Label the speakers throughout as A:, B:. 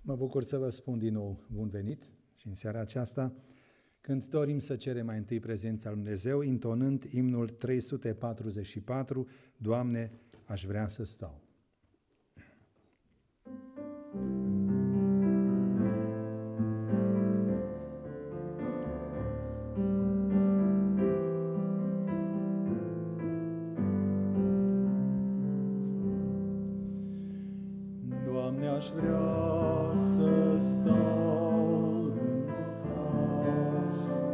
A: Mă bucur să vă spun din nou bun venit și în seara aceasta, când dorim să cerem mai întâi prezența lui Dumnezeu, intonând imnul 344, Doamne, aș vrea să stau. Doamne, aș vrea să stau în locaș,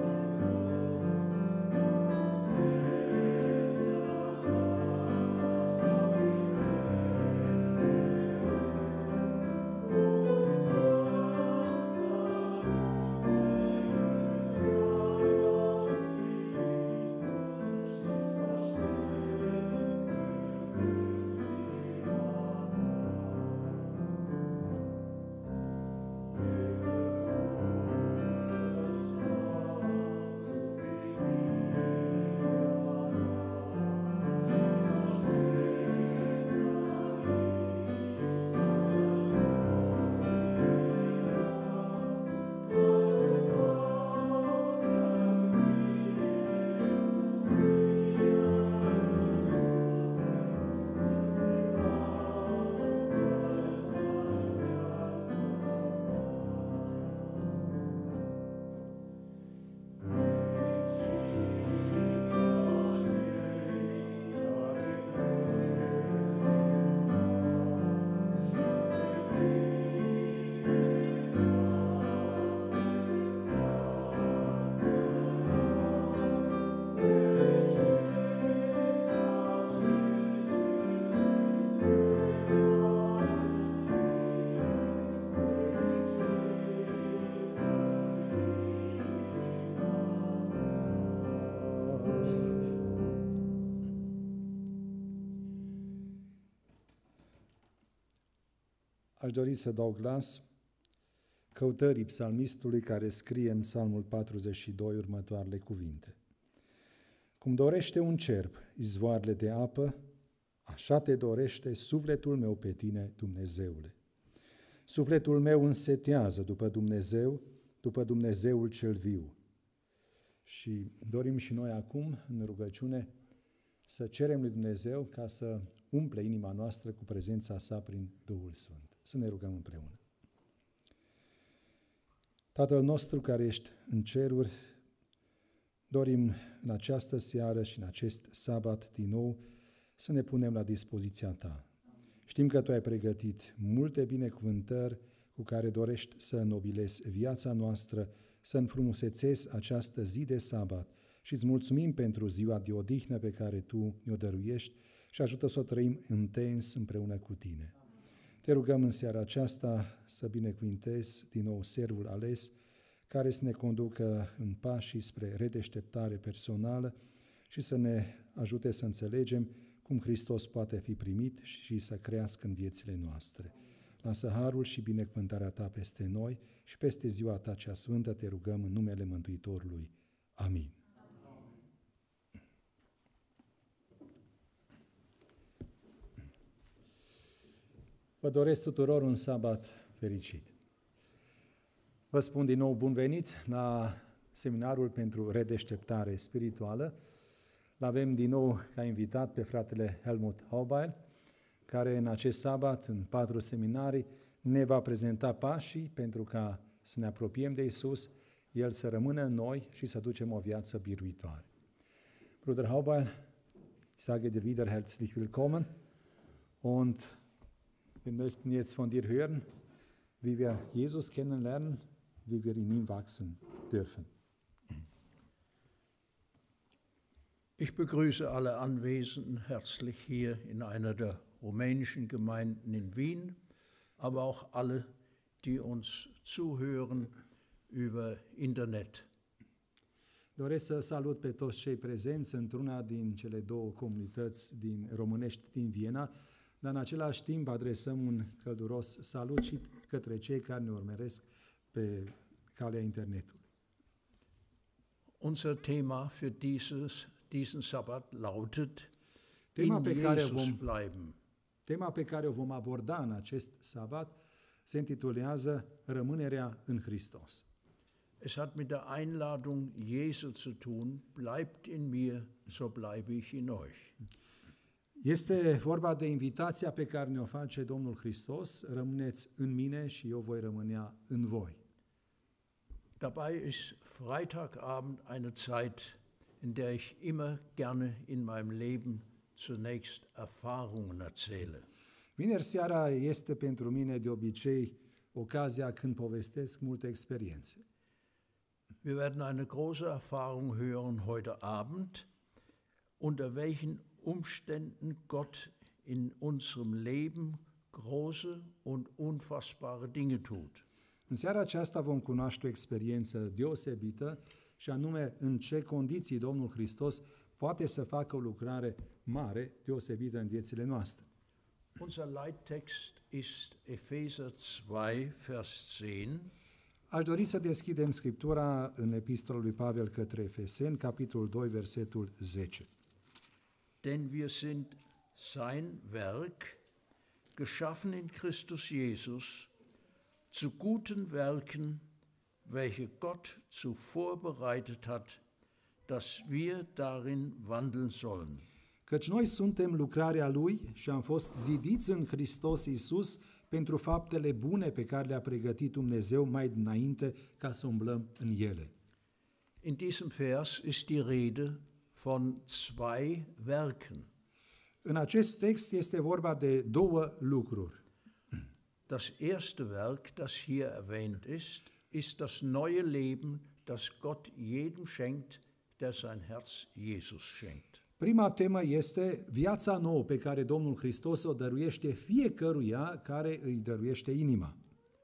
A: Aș dori să dau glas căutării psalmistului care scrie în Psalmul 42 următoarele cuvinte. Cum dorește un cerb izvoarele de apă, așa te dorește sufletul meu pe tine, Dumnezeule. Sufletul meu însetează după Dumnezeul cel viu. Și dorim și noi acum, în rugăciune, să cerem lui Dumnezeu ca să umple inima noastră cu prezența sa prin Duhul Sfânt. Să ne rugăm împreună. Tatăl nostru care ești în ceruri, dorim în această seară și în acest sabat din nou să ne punem la dispoziția ta. Știm că tu ai pregătit multe binecuvântări cu care dorești să înnobilezi viața noastră, să înfrumusețezi această zi de sabat și îți mulțumim pentru ziua de odihnă pe care tu ne-o dăruiești și ajută să o trăim intens împreună cu tine. Te rugăm în seara aceasta să binecuvintezi din nou servul ales, care să ne conducă în pașii spre redeșteptare personală și să ne ajute să înțelegem cum Hristos poate fi primit și să crească în viețile noastre. Lasă harul și binecuvântarea ta peste noi și peste ziua ta cea sfântă te rugăm în numele Mântuitorului. Amin. Vă doresc tuturor un sabat fericit. Vă spun din nou bun venit la seminarul pentru redeșteptare spirituală. L-avem din nou ca invitat pe fratele Helmut Haubeil, care în acest sabat, în 4 seminarii, ne va prezenta pașii pentru ca să ne apropiem de Iisus, El să rămână în noi și să ducem o viață biruitoare. Bruder Haubeil, ich sage dir wieder herzlich willkommen und wir möchten jetzt von dir hören, wie wir Jesus kennenlernen, wie wir in ihm wachsen dürfen.
B: Ich begrüße alle Anwesenden herzlich hier in einer der rumänischen Gemeinden in Wien, aber auch alle, die uns zuhören über Internet.
A: Doresc să salut pe toți cei prezenți într-una din cele 2 comunități românești din Viena, dar în același timp adresăm un călduros salut și către cei care ne urmăresc pe calea internetului.
B: Unser Thema für diesen Sabbat lautet,
A: Tema
B: in
A: pe care
B: Jesus bleiben.
A: Tema pe care o vom aborda în acest sabat se intitulează Rămânerea în Hristos.
B: Es hat mit der Einladung Jesu zu tun, bleibt in mir, so bleibe ich in euch.
A: Este vorba de invitația pe care ne-o face Domnul Hristos, rămâneți în mine și eu voi rămânea în voi.
B: Dabei ist Freitagabend eine Zeit, in der ich immer gerne in meinem Leben zunächst Erfahrungen erzähle.
A: Vineri seara este pentru mine de obicei ocazia când povestesc multe experiențe.
B: Wir werden eine große Erfahrung hören heute Abend, unter welchen Umständen Gott in unserem Leben große und unfassbare Dinge tut.
A: În seara aceasta vom cunoaște o experiență deosebită și anume în ce condiții Domnul Hristos poate să facă o lucrare mare, deosebită în viețile noastre.
B: Unser Leittext ist Epheser 2, Vers 10.
A: Aș dori să deschidem Scriptura în Epistola lui Pavel către Efeseni, capitolul 2, versetul 10.
B: Denn wir sind sein Werk, geschaffen in Christus Jesus, zu guten Werken, welche Gott zuvor bereitet hat, dass wir darin wandeln sollen.
A: Căci noi suntem lucrarea Lui și am fost zidiți în Hristos Iisus pentru faptele bune pe care le-a pregătit Dumnezeu mai dinainte ca să umblăm în ele.
B: In diesem Vers ist die Rede von zwei Werken.
A: În acest text este vorba de două lucruri.
B: Das erste Werk, das hier erwähnt ist das neue Leben, das Gott jedem schenkt, der sein Herz Jesus schenkt.
A: Prima temă este viața nouă pe care Domnul Hristos o dăruiește fiecăruia care îi dăruiește inima.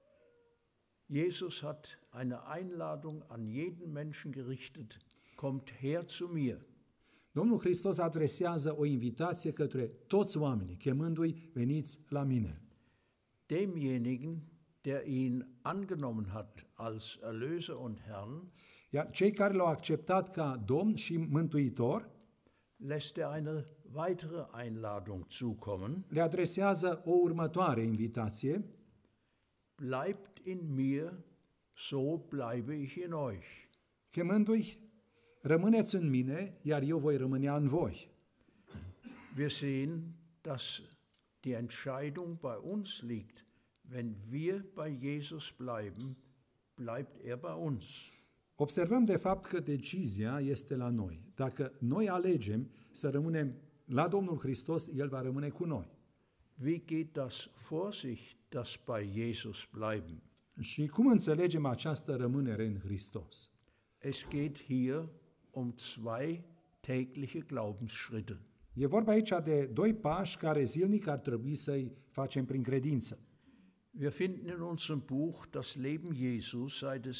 B: Jesus hat eine Einladung an jeden Menschen gerichtet, kommt her zu mir.
A: Domnul Hristos adresează o invitație către toți oamenii, chemându-i, veniți la mine.
B: Demjenigen, der ihn angenommen hat als Erlöser und Herrn,
A: Iar cei care l-au acceptat ca Domn și Mântuitor,
B: lässt er eine weitere Einladung zukommen.
A: le adresează o următoare invitație:
B: Bleibt in mir, so bleibe ich in euch.
A: chemându-i, rămâneți în mine, iar eu voi rămânea în voi.
B: Wir sehen, dass die Entscheidung bei uns liegt. Wenn wir bei Jesus bleiben, bleibt er bei uns.
A: Observăm de fapt că decizia este la noi. Dacă noi alegem să rămânem la Domnul Hristos, El va rămâne cu noi.
B: Wie geht das vor sich, das bei Jesus bleiben?
A: Și cum înțelegem această rămânere în Hristos?
B: Es geht hier um zwei tägliche Glaubensschritte.
A: E vorba aici de doi pași care zilnic ar trebui să-i facem prin credință.
B: Wir finden in unserem Buch Das Leben Jesu, Seite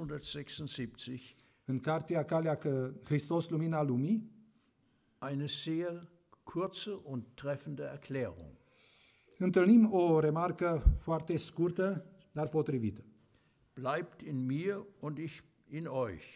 B: 676,
A: În cartea Calea că Hristos Lumina Lumii,
B: eine sehr kurze und treffende Erklärung.
A: întâlnim o remarcă foarte scurtă, dar potrivită.
B: Bleibt in mir und ich in euch.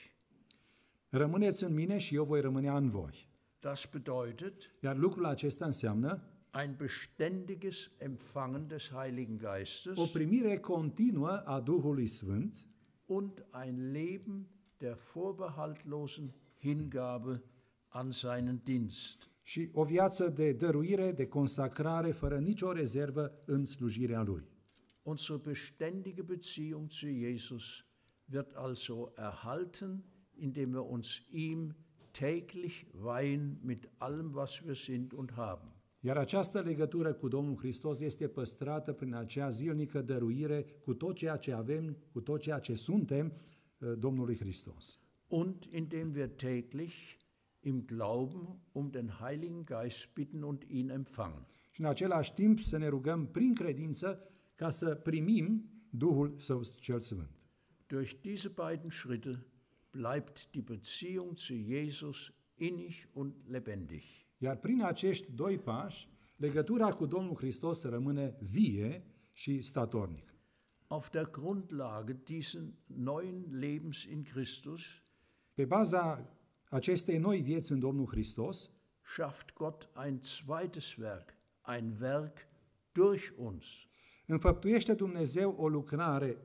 A: Rămâneți în mine și eu voi rămânea în voi.
B: Das bedeutet
A: Iar lucrul acesta înseamnă
B: ein beständiges Empfangen des Heiligen Geistes
A: o primire continuă a Duhului Sfânt
B: und ein Leben der vorbehaltlosen Hingabe an seinen Dienst.
A: și o viață de dăruire, de consacrare, fără nicio rezervă în slujirea Lui.
B: Unsere beständige Beziehung zu Jesus wird also erhalten, indem wir uns ihm täglich weihen mit allem, was wir sind und haben.
A: Iar această legătură cu Domnul Hristos este păstrată prin acea zilnică dăruire cu tot ceea ce avem, cu tot ceea ce suntem Domnului Hristos.
B: Und indem wir täglich im Glauben um den Heiligen Geist bitten und ihn empfangen.
A: Și în același timp să ne rugăm prin credință ca să primim Duhul Său cel Sfânt.
B: Durch diese beiden Schritte bleibt die Beziehung zu Jesus innig und lebendig.
A: Iar prin acești doi pași, legătura cu Domnul Hristos rămâne vie și statornică.
B: Auf der Grundlage dieses neuen Lebens in Christus
A: Pe baza acestei noi vieți în Domnul Hristos,
B: schafft Gott ein zweites Werk, ein Werk durch uns.
A: Înfăptuiește Dumnezeu o lucrare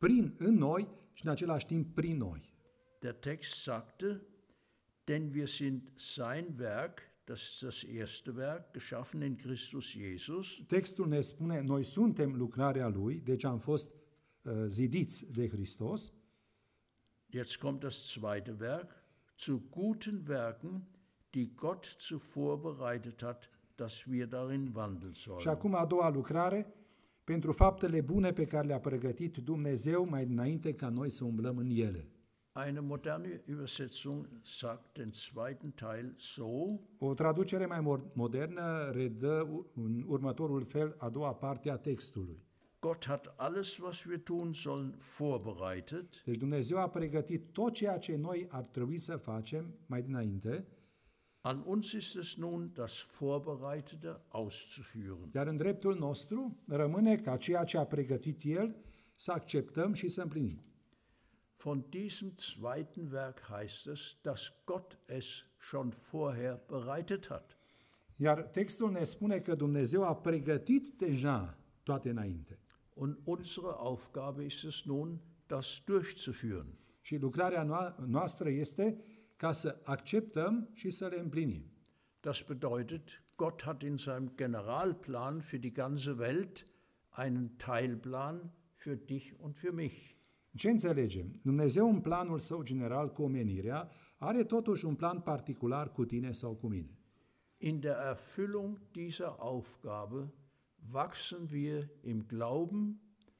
A: în noi și în același timp prin noi.
B: Der Text sagte, denn wir sind sein Werk, das ist das erste Werk, geschaffen in Christus Jesus.
A: Textul ne spune, noi suntem lucrarea Lui, deci am fost zidiți de Hristos.
B: Jetzt kommt das zweite Werk, zu guten Werken, die Gott zuvor bereitet hat, dass wir darin wandeln
A: Și
B: sollen.
A: acum a doua lucrare, pentru faptele bune pe care le-a pregătit Dumnezeu mai înainte ca noi să umblăm în ele.
B: Eine moderne Übersetzung sagt den zweiten Teil so:
A: O traducere mai modernă redă în următorul fel a doua parte a textului.
B: Gott hat alles, was wir tun sollen, vorbereitet.
A: Deci Dumnezeu a pregătit tot ceea ce noi ar trebui să facem mai dinainte,
B: An uns ist es nun, das Vorbereitete auszuführen.
A: iar în dreptul nostru rămâne ca ceea ce a pregătit El să acceptăm și să împlinim.
B: Von diesem zweiten Werk heißt es, dass Gott es schon vorher bereitet hat.
A: Iar textul ne spune că Dumnezeu a pregătit deja toate înainte.
B: Und unsere Aufgabe ist es nun, das durchzuführen.
A: Și lucrarea noastră este ca să acceptăm și să le împlinim.
B: Das bedeutet, Gott hat in seinem Generalplan für die ganze Welt einen Teilplan für dich und für mich.
A: Ce înțelegem? Dumnezeu în planul său general cu omenirea are totuși un plan particular cu tine sau cu mine.
B: In der Erfüllung dieser Aufgabe wachsen wir im Glauben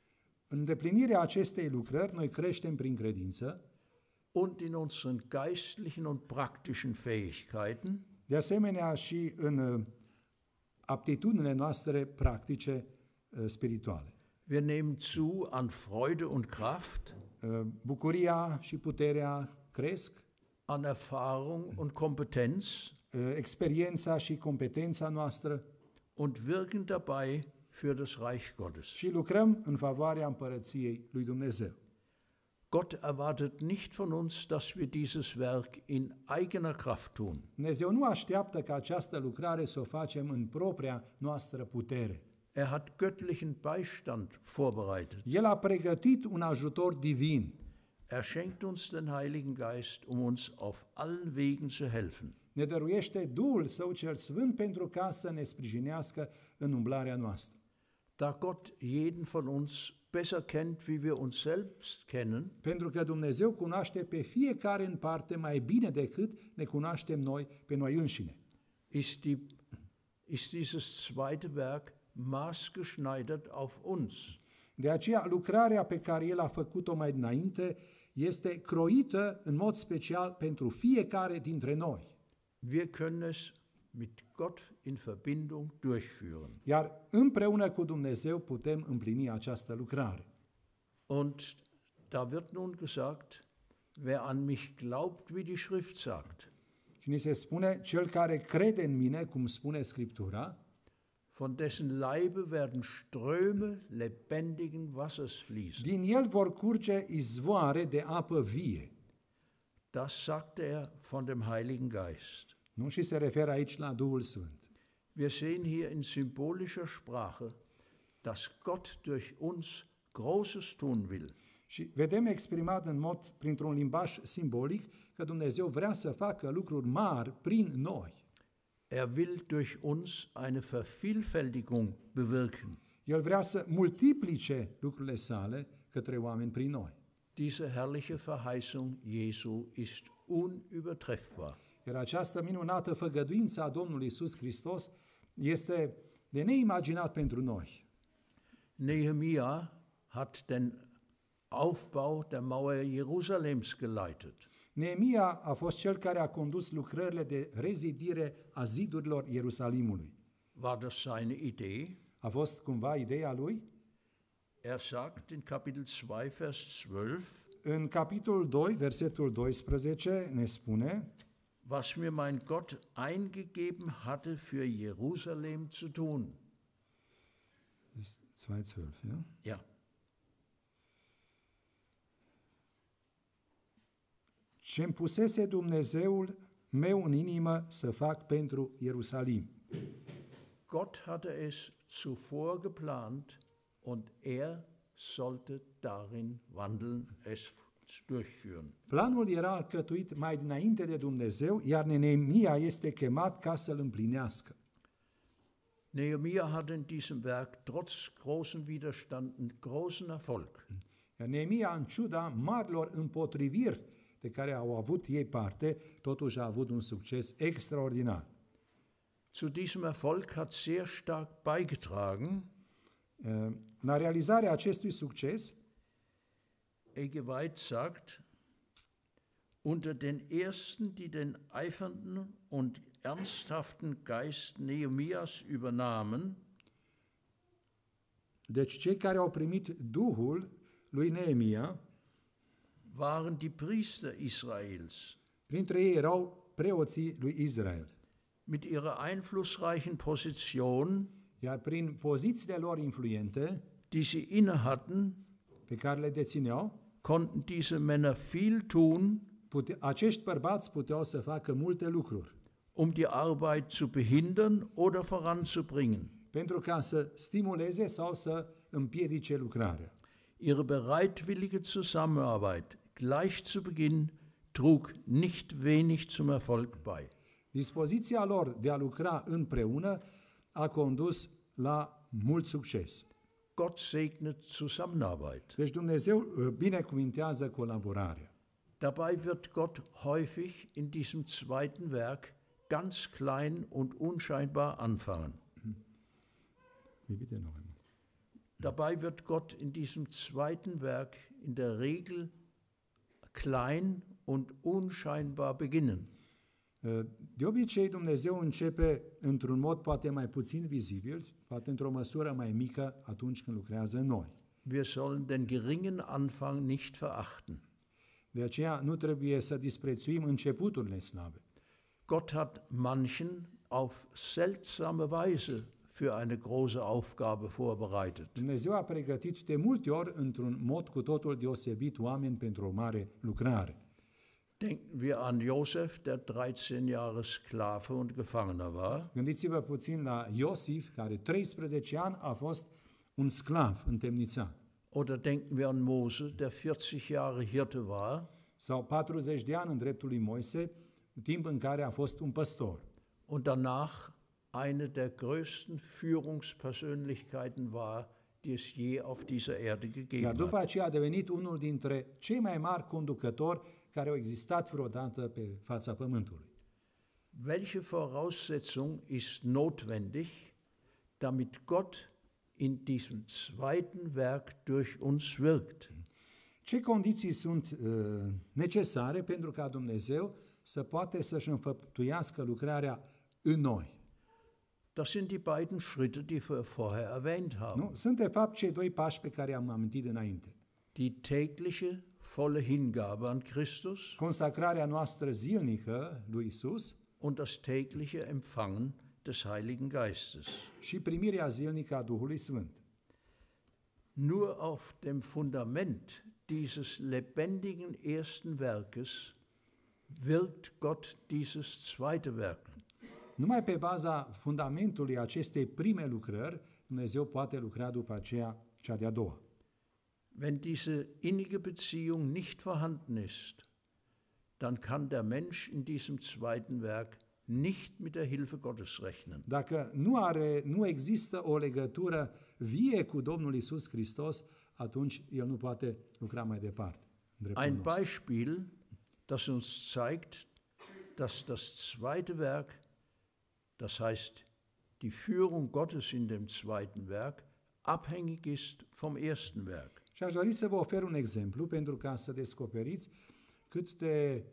A: În îndeplinirea acestei lucrări, noi creștem prin credință,
B: und in unseren geistlichen und praktischen Fähigkeiten.
A: de asemenea și în aptitudinile noastre practice spirituale.
B: Wir nehmen zu an Freude und Kraft,
A: Bucuria și puterea cresc,
B: an Erfahrung und Kompetenz
A: experiența și competența noastră
B: und wirken dabei für das Reich Gottes.
A: și lucrăm în favoarea împărăției lui Dumnezeu.
B: Gott erwartet nicht von uns, dass wir dieses Werk in eigener Kraft tun.
A: Dumnezeu nu așteaptă ca această lucrare să o facem în propria noastră putere.
B: Er hat göttlichen Beistand vorbereitet.
A: El a pregătit un ajutor divin.
B: Er schenkt uns den Heiligen Geist, um uns auf allen Wegen zu helfen.
A: Ne dăruiește Duhul Său cel Sfânt pentru ca să ne sprijinească în umblarea noastră.
B: Da Gott jeden von uns besser kennt, wie wir uns selbst kennen,
A: Pentru că Dumnezeu cunoaște pe fiecare în parte mai bine decât ne cunoaștem noi pe noi înșine.
B: ist dieses zweite Werk maßgeschneidert auf uns.
A: De aceea, lucrarea pe care El a făcut-o mai înainte este croită în mod special pentru fiecare dintre noi.
B: Wir können es mit Gott in Verbindung durchführen.
A: Iar împreună cu Dumnezeu putem împlini această lucrare.
B: Und da wird nun gesagt, wer an mich glaubt, wie die Schrift sagt,
A: Și ni se spune, cel care crede în mine, cum spune Scriptura,
B: von dessen Leibe werden Ströme lebendigen Wassers fließen.
A: din el vor curge izvoare de apă vie.
B: Das sagte er von dem Heiligen Geist.
A: Nu? Și se referă aici la Duhul Sfânt.
B: Wir sehen hier in symbolischer Sprache, dass Gott durch uns Großes tun will.
A: Și vedem exprimat în mod, printr-un limbaj simbolic, că Dumnezeu vrea să facă lucruri mari prin noi.
B: Er will durch uns eine Vervielfältigung bewirken.
A: El vrea să multiplice lucrurile sale către oameni prin noi.
B: Diese herrliche Verheißung Jesu ist unübertreffbar.
A: Iar această minunată făgăduință a Domnului Iisus Hristos este de neimaginat pentru noi.
B: Nehemia hat den Aufbau der Mauer Jerusalems geleitet.
A: Neemia a fost cel care a condus lucrările de rezidire a zidurilor Ierusalimului.
B: War das seine Idee?
A: A fost cumva ideea lui?
B: Er sagt in Kapitel 2, Vers 12,
A: În capitolul 2, versetul 12, ne spune:
B: was mir mein Gott eingegeben hatte für Jerusalem zu tun.
A: 2,12, ja?
B: Ja,
A: Ce-mi pusese Dumnezeul meu în inimă să fac pentru Ierusalim.
B: Gott hatte es zuvor geplant, und er sollte darin wandeln, es durchführen.
A: Planul era alcătuit mai dinainte de Dumnezeu, iar Neemia este chemat ca să-l împlinească.
B: Nehemia hatte in diesem Werk trotz großen Widerstand großen Erfolg.
A: Iar Neemia, în ciuda marilor împotriviri de care au avut ei parte, totuși a avut un succes extraordinar.
B: Zu diesem Erfolg hat sehr stark beigetragen
A: La realizarea acestui succes,
B: Ege White sagt, unter den Ersten, die den eifernden und ernsthaften Geist Nehemias übernahmen,
A: deci cei care au primit Duhul lui Neemia,
B: waren die Priester Israels.
A: printre ei erau preoții lui Israel.
B: Mit ihrer einflussreichen Position,
A: Iar prin pozițiile lor influente,
B: die sie inne hatten,
A: pe care le dețineau,
B: konnten diese Männer viel tun,
A: acești bărbați puteau să facă multe lucruri
B: um die Arbeit zu behindern oder voranzubringen.
A: pentru ca să stimuleze sau să împiedice lucrarea.
B: Ihre bereitwillige Zusammenarbeit gleich zu Beginn trug nicht wenig zum Erfolg bei.
A: Dispoziția lor de a lucra împreună a condus la mult succes.
B: Gott segnet Zusammenarbeit.
A: Deci Dumnezeu binecuvintează colaborarea.
B: Dabei wird Gott häufig in diesem zweiten Werk ganz klein und unscheinbar anfangen. Dabei wird Gott in diesem zweiten Werk in der Regel klein und unscheinbar beginnen.
A: De obicei, Dumnezeu începe într-un mod poate mai puțin vizibil, poate într-o măsură mai mică atunci când lucrează în noi.
B: Wir sollen den geringen Anfang nicht verachten.
A: De aceea nu trebuie să disprețuim începuturile slabe.
B: Gott hat manchen auf seltsame Weise für eine große Aufgabe vorbereitet.
A: Dumnezeu a pregătit de multe ori într-un mod cu totul deosebit oameni pentru o mare lucrare.
B: Denken wir an Josef, der 13 Jahre Sklave und Gefangener war.
A: Gândiți-vă puțin la Iosif, care 13 ani a fost un sclav întemnițat.
B: Oder denken wir an Mose, der 40 Jahre Hirte war.
A: Sau 40 de ani în dreptul lui Moise, timp în care a fost un păstor.
B: Und danach eine der größten Führungspersönlichkeiten war, die es je auf dieser Erde
A: Iar
B: gegeben
A: după
B: hat.
A: aceea a devenit unul dintre cei mai mari conducători care au existat vreodată pe fața pământului.
B: Welche Voraussetzung ist notwendig, damit Gott in diesem zweiten Werk durch uns wirkt?
A: Ce condiții sunt necesare pentru ca Dumnezeu să poate să-și înfăptuiască lucrarea în noi?
B: Das sind die beiden Schritte, die wir vorher erwähnt haben.
A: Nu? Sunt de fapt cei doi pași pe care am amintit înainte.
B: Die tägliche volle Hingabe an Christus
A: Consacrarea noastră zilnică lui Isus
B: und das tägliche Empfangen des Heiligen Geistes.
A: și primirea zilnică a Duhului Sfânt.
B: Nur auf dem Fundament dieses lebendigen ersten Werkes wirkt Gott dieses zweite Werk.
A: Numai pe baza fundamentului acestei prime lucrări, Dumnezeu poate lucra după aceea cea de-a doua.
B: Wenn diese innige Beziehung nicht vorhanden ist, dann kann der Mensch in diesem zweiten Werk nicht mit der Hilfe Gottes rechnen.
A: Dacă nu există o legătură vie cu Domnul Isus Hristos, atunci el nu poate lucra mai departe.
B: Ein Beispiel, das uns zeigt, dass das zweite Werk, das heißt die Führung Gottes in dem zweiten Werk, abhängig ist vom ersten Werk.
A: Și aș dori să vă ofer un exemplu pentru ca să descoperiți cât de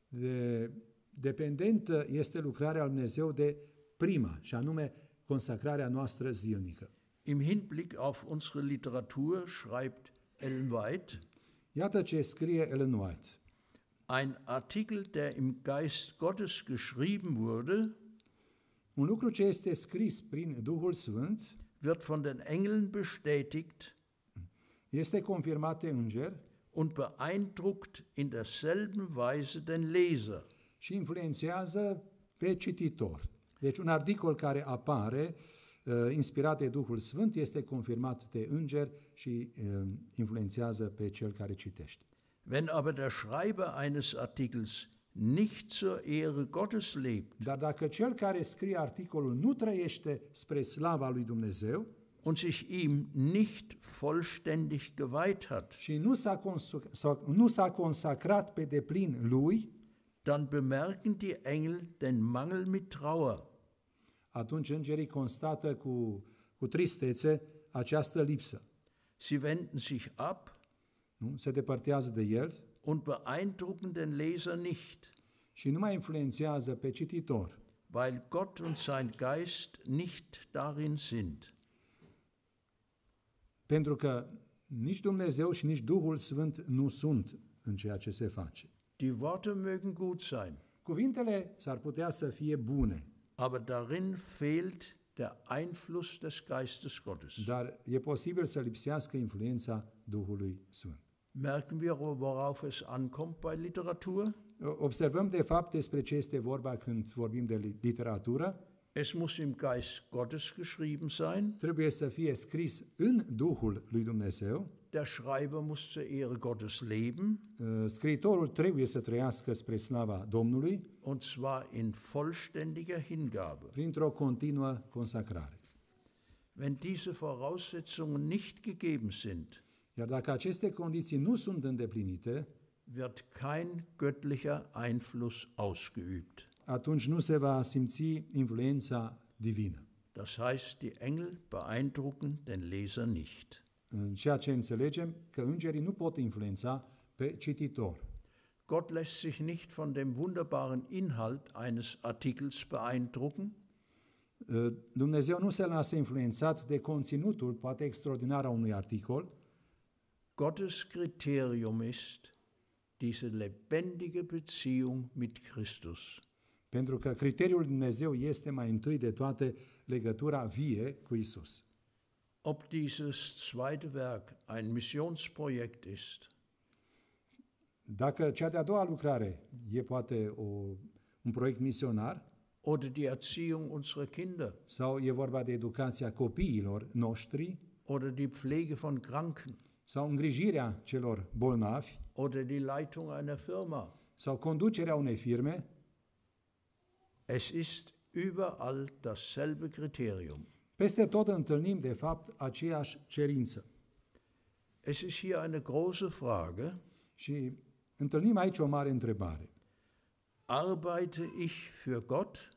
A: dependentă este lucrarea lui Dumnezeu de prima, și anume consacrarea noastră zilnică.
B: Im Hinblick auf unsere Literatur schreibt Ellen White,
A: Iată ce scrie Ellen White.
B: ein Artikel, der im Geist Gottes geschrieben wurde,
A: Un lucru ce este scris prin Duhul Sfânt
B: wird von den Engeln bestätigt
A: este confirmat de înger
B: und beeindruckt in derselben Weise den Leser.
A: și influențează pe cititor. Deci un articol care apare inspirat de Duhul Sfânt, este confirmat de înger și influențează pe cel care citește.
B: Wenn aber der Schreiber eines Artikels nicht zur Ehre Gottes lebt
A: Dar dacă cel care scrie articolul nu trăiește spre slava lui Dumnezeu
B: und sich ihm nicht vollständig geweiht hat,
A: și nu s-a consacrat pe deplin lui,
B: dann bemerken die Engel den Mangel mit Trauer.
A: atunci îngerii constată cu tristețe această lipsă.
B: Sie wenden sich ab
A: Nu? Se depărtează de el
B: und beeindrucken den Leser nicht,
A: și nu mai influențează pe cititor,
B: weil Gott und sein Geist nicht darin sind.
A: pentru că nici Dumnezeu și nici Duhul Sfânt nu sunt în ceea ce se face.
B: Die Worte mögen gut sein,
A: Cuvintele s-ar putea să fie bune,
B: aber darin fehlt der Einfluss des Geistes Gottes.
A: dar e posibil să lipsească influența Duhului Sfânt.
B: Merken wir, worauf es ankommt bei Literatur?
A: Observăm de fapt despre ce este vorba când vorbim de literatură.
B: Es muss im Geist Gottes geschrieben sein.
A: Trebuie să fie scris în Duhul lui Dumnezeu.
B: Der Schreiber muss zur Ehre Gottes leben,
A: Scriitorul trebuie să trăiască spre slava Domnului
B: und zwar in vollständiger Hingabe.
A: printr-o continuă consacrare.
B: Wenn diese Voraussetzungen nicht gegeben sind,
A: Iar dacă aceste condiții nu sunt îndeplinite,
B: wird kein göttlicher Einfluss ausgeübt.
A: atunci nu se va simți influența divină.
B: Das heißt, die Engel beeindrucken den Leser nicht.
A: În ceea ce înțelegem că îngerii nu pot influența pe cititor.
B: Gott lässt sich nicht von dem wunderbaren Inhalt eines Artikels beeindrucken,
A: Dumnezeu nu se lasă influențat de conținutul, poate extraordinar, a unui articol.
B: Gottes Kriterium ist diese lebendige Beziehung mit Christus.
A: Pentru că criteriul lui Dumnezeu este mai întâi de toate legătura vie cu Isus.
B: Ob dieses zweite Werk ein Missionsprojekt ist
A: Dacă cea de-a doua lucrare e poate un proiect misionar
B: oder die Erziehung unserer Kinder
A: sau e vorba de educația copiilor noștri
B: oder die Pflege von Kranken
A: sau îngrijirea celor bolnavi
B: oder die Leitung einer Firma,
A: sau conducerea unei firme,
B: es ist überall dasselbe Kriterium.
A: peste tot întâlnim de fapt aceeași cerință.
B: Es ist hier eine große Frage:
A: Și întâlnim aici o mare întrebare.
B: Arbeite ich für Gott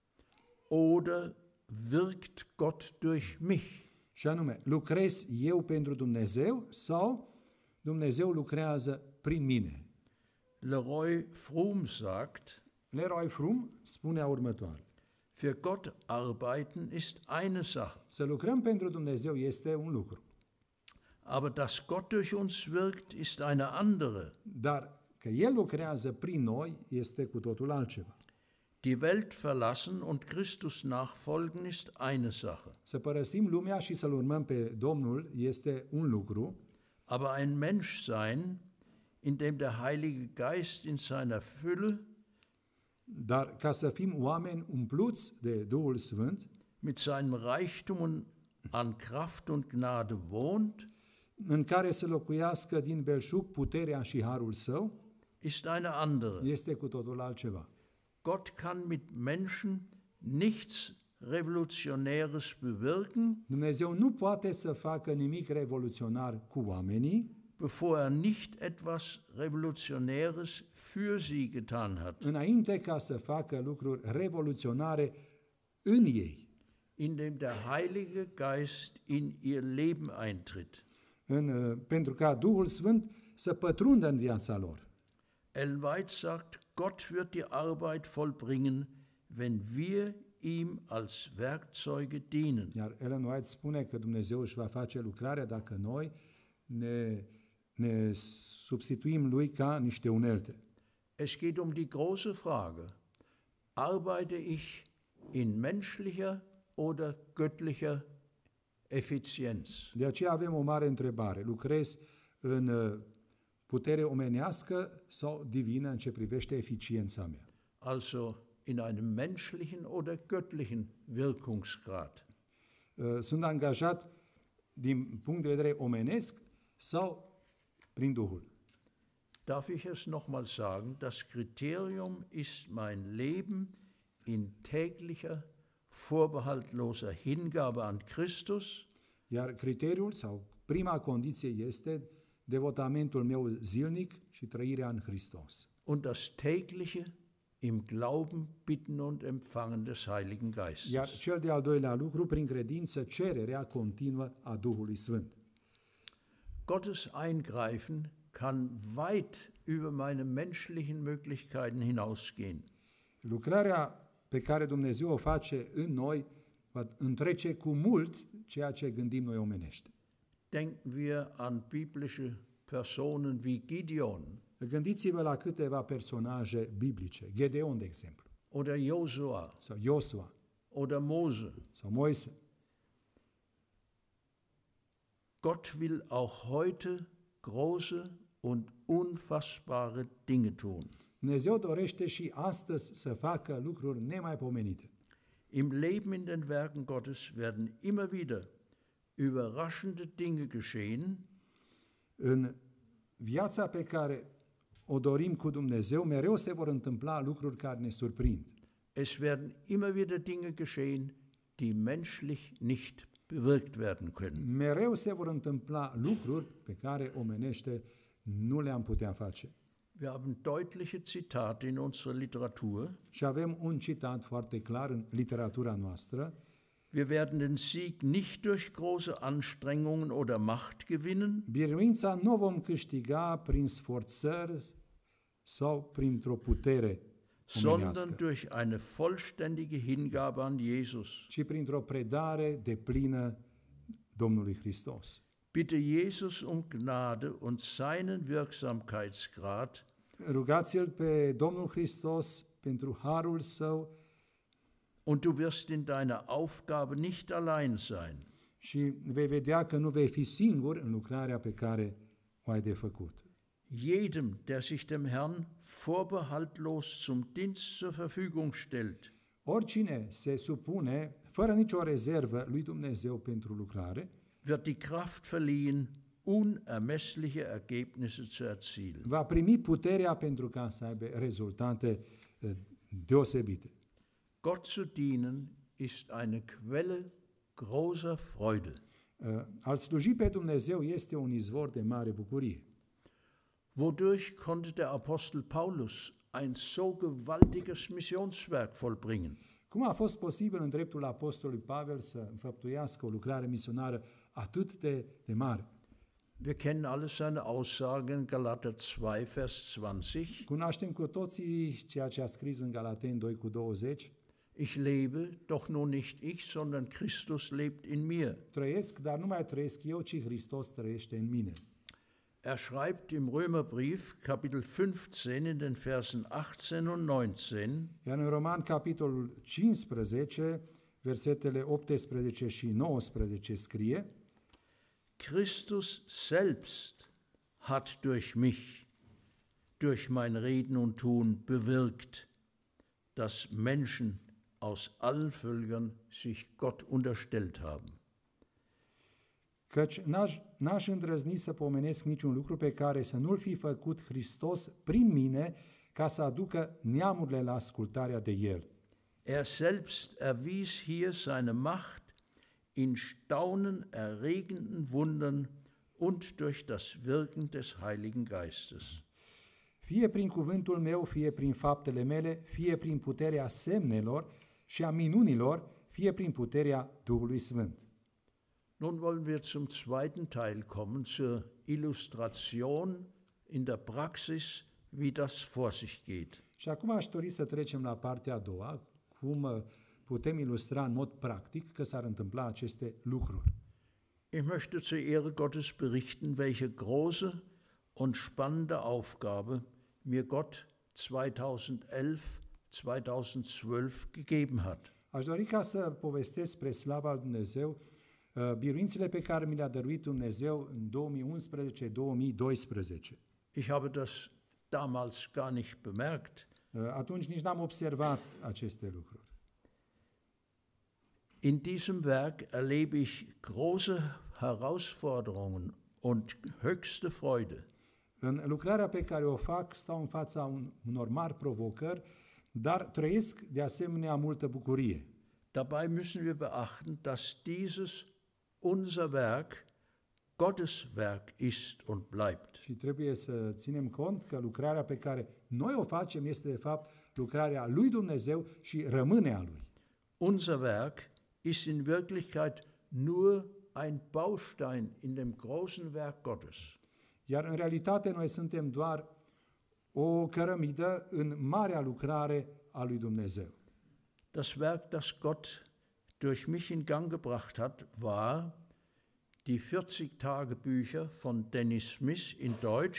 B: oder wirkt Gott durch mich?
A: Și anume, lucrez eu pentru Dumnezeu sau Dumnezeu lucrează prin mine?
B: Leroy Fromm sagt,
A: Leroy Fromm spunea următoare:
B: für Gott arbeiten ist eine Sache,
A: să lucrăm pentru Dumnezeu este un lucru,
B: aber dass Gott durch uns wirkt, ist eine andere.
A: dar că El lucrează prin noi este cu totul altceva.
B: Die Welt verlassen und Christus nachfolgen ist eine Sache,
A: Să părăsim lumea și să-L urmăm pe Domnul este un lucru,
B: aber ein Mensch sein, in dem der Heilige Geist in seiner Fülle
A: dar ca să fim oameni umpluți de Duhul Sfânt,
B: mit seinem Reichtum an Kraft und Gnade wohnt,
A: în care să locuiască din belșug puterea și harul Său,
B: ist eine andere.
A: este cu totul altceva.
B: Gott kann mit Menschen nichts Revolutionäres bewirken,
A: Dumnezeu nu poate să facă nimic revoluționar cu oamenii,
B: bevor er nicht etwas Revolutionäres für sie getan hat,
A: înainte ca să facă lucruri revoluționare în ei,
B: indem der Heilige Geist in ihr Leben eintritt.
A: pentru ca Duhul Sfânt să pătrundă în viața lor.
B: Ellen White sagt, Gott wird die Arbeit vollbringen, wenn wir ihm als Werkzeuge dienen.
A: Iar Ellen White spune că Dumnezeu își va face lucrarea dacă noi ne substituim lui ca niște unelte.
B: Es geht um die große Frage, arbeite ich in menschlicher oder göttlicher Effizienz?
A: De aceea avem o mare întrebare. Lucrez în putere omenească sau divină în ce privește eficiența mea?
B: Also in einem menschlichen oder göttlichen Wirkungsgrad.
A: sunt angajat din punct de vedere omenesc sau prin Duhul.
B: Darf ich es nochmal sagen? Das Kriterium ist mein Leben in täglicher, vorbehaltloser Hingabe an Christus.
A: Iar criteriul sau prima condiție este devotamentul meu zilnic și trăirea în Hristos.
B: Und das tägliche im Glauben bitten und empfangen des Heiligen Geistes.
A: Iar cel de-al doilea lucru, prin credință, cererea continuă a Duhului Sfânt.
B: Gottes Eingreifen kann weit über meine menschlichen Möglichkeiten hinausgehen.
A: Lucrarea pe care Dumnezeu o face în noi va întrece cu mult ceea ce gândim noi omenește.
B: Denken wir an biblische Personen wie Gideon
A: Gândiți-vă la câteva personaje biblice, Gedeon, de exemplu,
B: oder Josua
A: sau Iosua,
B: oder Mose.
A: sau Moise.
B: Gott will auch heute große und unfassbare Dinge tun.
A: Dumnezeu dorește și astăzi să facă lucruri nemaipomenite.
B: Im Leben in den Werken Gottes werden immer wieder überraschende Dinge geschehen,
A: În viața pe care o dorim cu Dumnezeu, mereu se vor întâmpla lucruri care ne surprind.
B: es werden immer wieder Dinge geschehen, die menschlich nicht bewirkt werden können.
A: Mereu se vor întâmpla lucruri pe care omenește nu le-am putea face.
B: Wir haben deutliche Zitate in unserer Literatur.
A: Și avem un citat foarte clar în literatura noastră:
B: Wir werden den Sieg nicht durch große Anstrengungen oder Macht gewinnen,
A: biruința nu o vom câștiga prin sforțări sau printr-o putere
B: sondern
A: omenească,
B: durch eine vollständige Hingabe an Jesus.
A: ci printr-o predare deplină Domnului Hristos.
B: Bitte Jesus um Gnade und seinen Wirksamkeitsgrad,
A: Rugați-L pe Domnul Hristos pentru harul Său
B: und du wirst in deiner Aufgabe nicht allein sein.
A: și vei vedea că nu vei fi singur în lucrarea pe care o ai de făcut.
B: Jedem, der sich dem Herrn vorbehaltlos zum Dienst zur Verfügung stellt,
A: Oricine se supune fără nicio rezervă lui Dumnezeu pentru lucrare,
B: wird die Kraft verliehen, unermessliche Ergebnisse zu erzielen.
A: va primi puterea pentru ca să aibă rezultate deosebite.
B: Gott zu dienen ist eine Quelle großer Freude.
A: A-L sluji pe Dumnezeu este un izvor de mare bucurie.
B: Wodurch konnte der Apostel Paulus ein so gewaltiges Missionswerk vollbringen?
A: Cum a fost posibil în dreptul apostolului Pavel să înfăptuiască o lucrare misionară atât de mare?
B: Wir kennen alle seine Aussagen in Galater 2, Vers 20.
A: Cunoaștem cu toții ceea ce a scris în Galateni 2:20.
B: Ich lebe, doch nun nicht ich, sondern Christus lebt in mir.
A: Trăiesc, dar nu mai trăiesc eu, ci Hristos trăiește în mine.
B: Er schreibt im Römerbrief, Kapitel 15, in den Versen 18 und 19,
A: Iar în Roman, capitolul 15, versetele 18 și 19 scrie:
B: Christus selbst hat durch mich, durch mein Reden und Tun bewirkt, dass Menschen aus allen Völkern sich Gott unterstellt haben.
A: Căci n-aș îndrăzni să pomenesc niciun lucru pe care să nu-l fi făcut Hristos prin mine, ca să aducă neamurile la ascultarea de El.
B: Er selbst erwies hier seine Macht in staunenerregenden Wundern und durch das Wirken des Heiligen Geistes.
A: Fie prin cuvântul meu, fie prin faptele mele, fie prin puterea semnelor și a minunilor, fie prin puterea Duhului Sfânt.
B: Nun wollen wir zum zweiten Teil kommen, zur Illustration in der Praxis, wie das vor sich geht.
A: Și acum aș dori să trecem la partea a doua, cum putem ilustra în mod practic că s-ar întâmpla aceste lucruri.
B: Ich möchte zur Ehre Gottes berichten, welche große und spannende Aufgabe mir Gott 2011-2012 gegeben hat.
A: Aș dori ca să povestesc spre slava lui Dumnezeu biruințele pe care mi le-a dăruit Dumnezeu în 2011-2012.
B: Ich habe das damals gar nicht bemerkt.
A: Atunci nici n-am observat aceste lucruri.
B: In diesem Werk erlebe ich große Herausforderungen und höchste Freude.
A: În lucrarea pe care o fac stau în fața unor mari provocări, dar trăiesc de asemenea multă bucurie.
B: Dabei müssen wir beachten, dass dieses unser Werk Gottes Werk ist und bleibt.
A: Și trebuie să ținem cont că lucrarea pe care noi o facem este de fapt lucrarea lui Dumnezeu și rămâne a lui.
B: Unser Werk ist in Wirklichkeit nur ein Baustein in dem großen Werk Gottes.
A: Iar în realitate noi suntem doar o cărămidă în marea lucrare a lui Dumnezeu.
B: Das Werk, das Gott durch mich in Gang gebracht hat, war die 40 Tagebücher von Dennis Smith in Deutsch.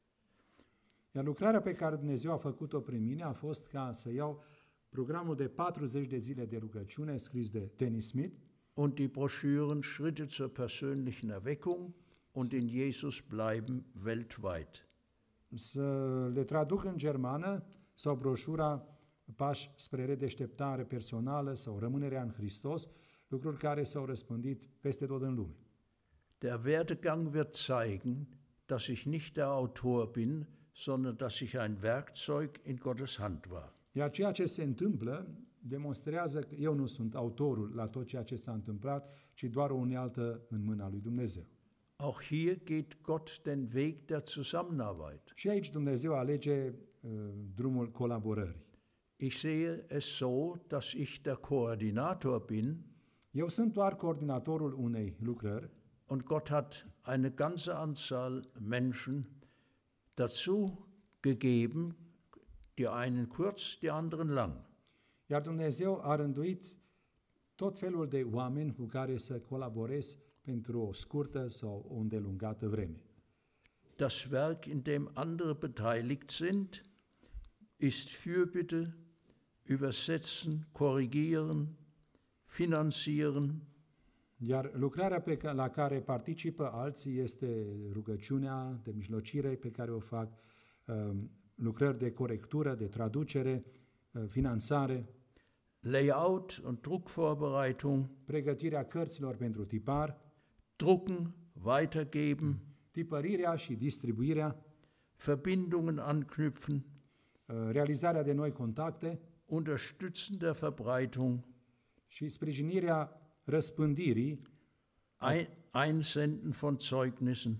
A: Iar lucrarea pe care Dumnezeu a făcut-o prin mine a fost ca să iau programul de 40 de zile de rugăciune scris de Dennis Smith
B: Und die Broschüren Schritte zur persönlichen Erweckung und in Jesus bleiben weltweit.
A: să le traduc în germană sau broșura Pași spre redeșteptare personală sau rămânerea în Hristos, lucruri care s-au răspândit peste tot în lume.
B: Der Werdegang wird zeigen, dass ich nicht der Autor bin, sondern dass ich ein Werkzeug in Gottes Hand war.
A: Iar ceea ce se întâmplă demonstrează că eu nu sunt autorul la tot ceea ce s-a întâmplat, ci doar o unealtă în mâna lui Dumnezeu.
B: Auch hier geht Gott den Weg der Zusammenarbeit.
A: Și aici Dumnezeu alege drumul colaborării.
B: Ich sehe es so, dass ich der Koordinator bin
A: Eu sunt doar coordinatorul unei lucrări
B: und Gott hat eine ganze Anzahl Menschen dazu gegeben, die einen kurz, die anderen lang.
A: iar Dumnezeu a rânduit tot felul de oameni cu care să colaborez pentru o scurtă sau o îndelungată vreme.
B: Das Werk, in dem andere beteiligt sind, ist Fürbitte, Übersetzen, Korrigieren, Finanzieren,
A: Iar lucrarea la care participă alții este rugăciunea de mijlocire pe care o fac, lucrări de corectură, de traducere, finanțare,
B: Layout und Druckvorbereitung,
A: pregătirea cărților pentru tipar,
B: Drucken, Weitergeben,
A: tipărirea și distribuirea,
B: Verbindungen anknüpfen,
A: realizarea de noi contacte
B: Unterstützen der Verbreitung,
A: și sprijinirea răspândirii
B: Einsenden von Zeugnissen.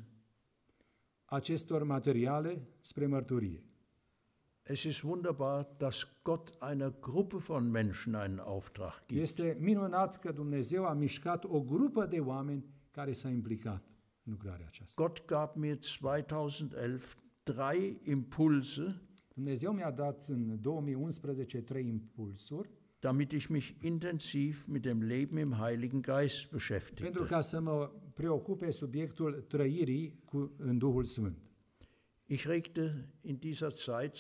A: acestor materiale spre mărturie.
B: Es ist wunderbar, dass Gott einer Gruppe von Menschen einen Auftrag gibt.
A: Este minunat că Dumnezeu a mișcat o grupă de oameni care s-a implicat în lucrarea aceasta.
B: Gott gab mir 2011 3 Impulse,
A: Dumnezeu mi-a dat în 2011 3 impulsuri
B: damit ich mich intensiv mit dem Leben im Heiligen Geist
A: pentru
B: beschäftigte.
A: ca să mă preocupe subiectul trăirii în Duhul Sfânt.
B: Ich regte in dieser Zeit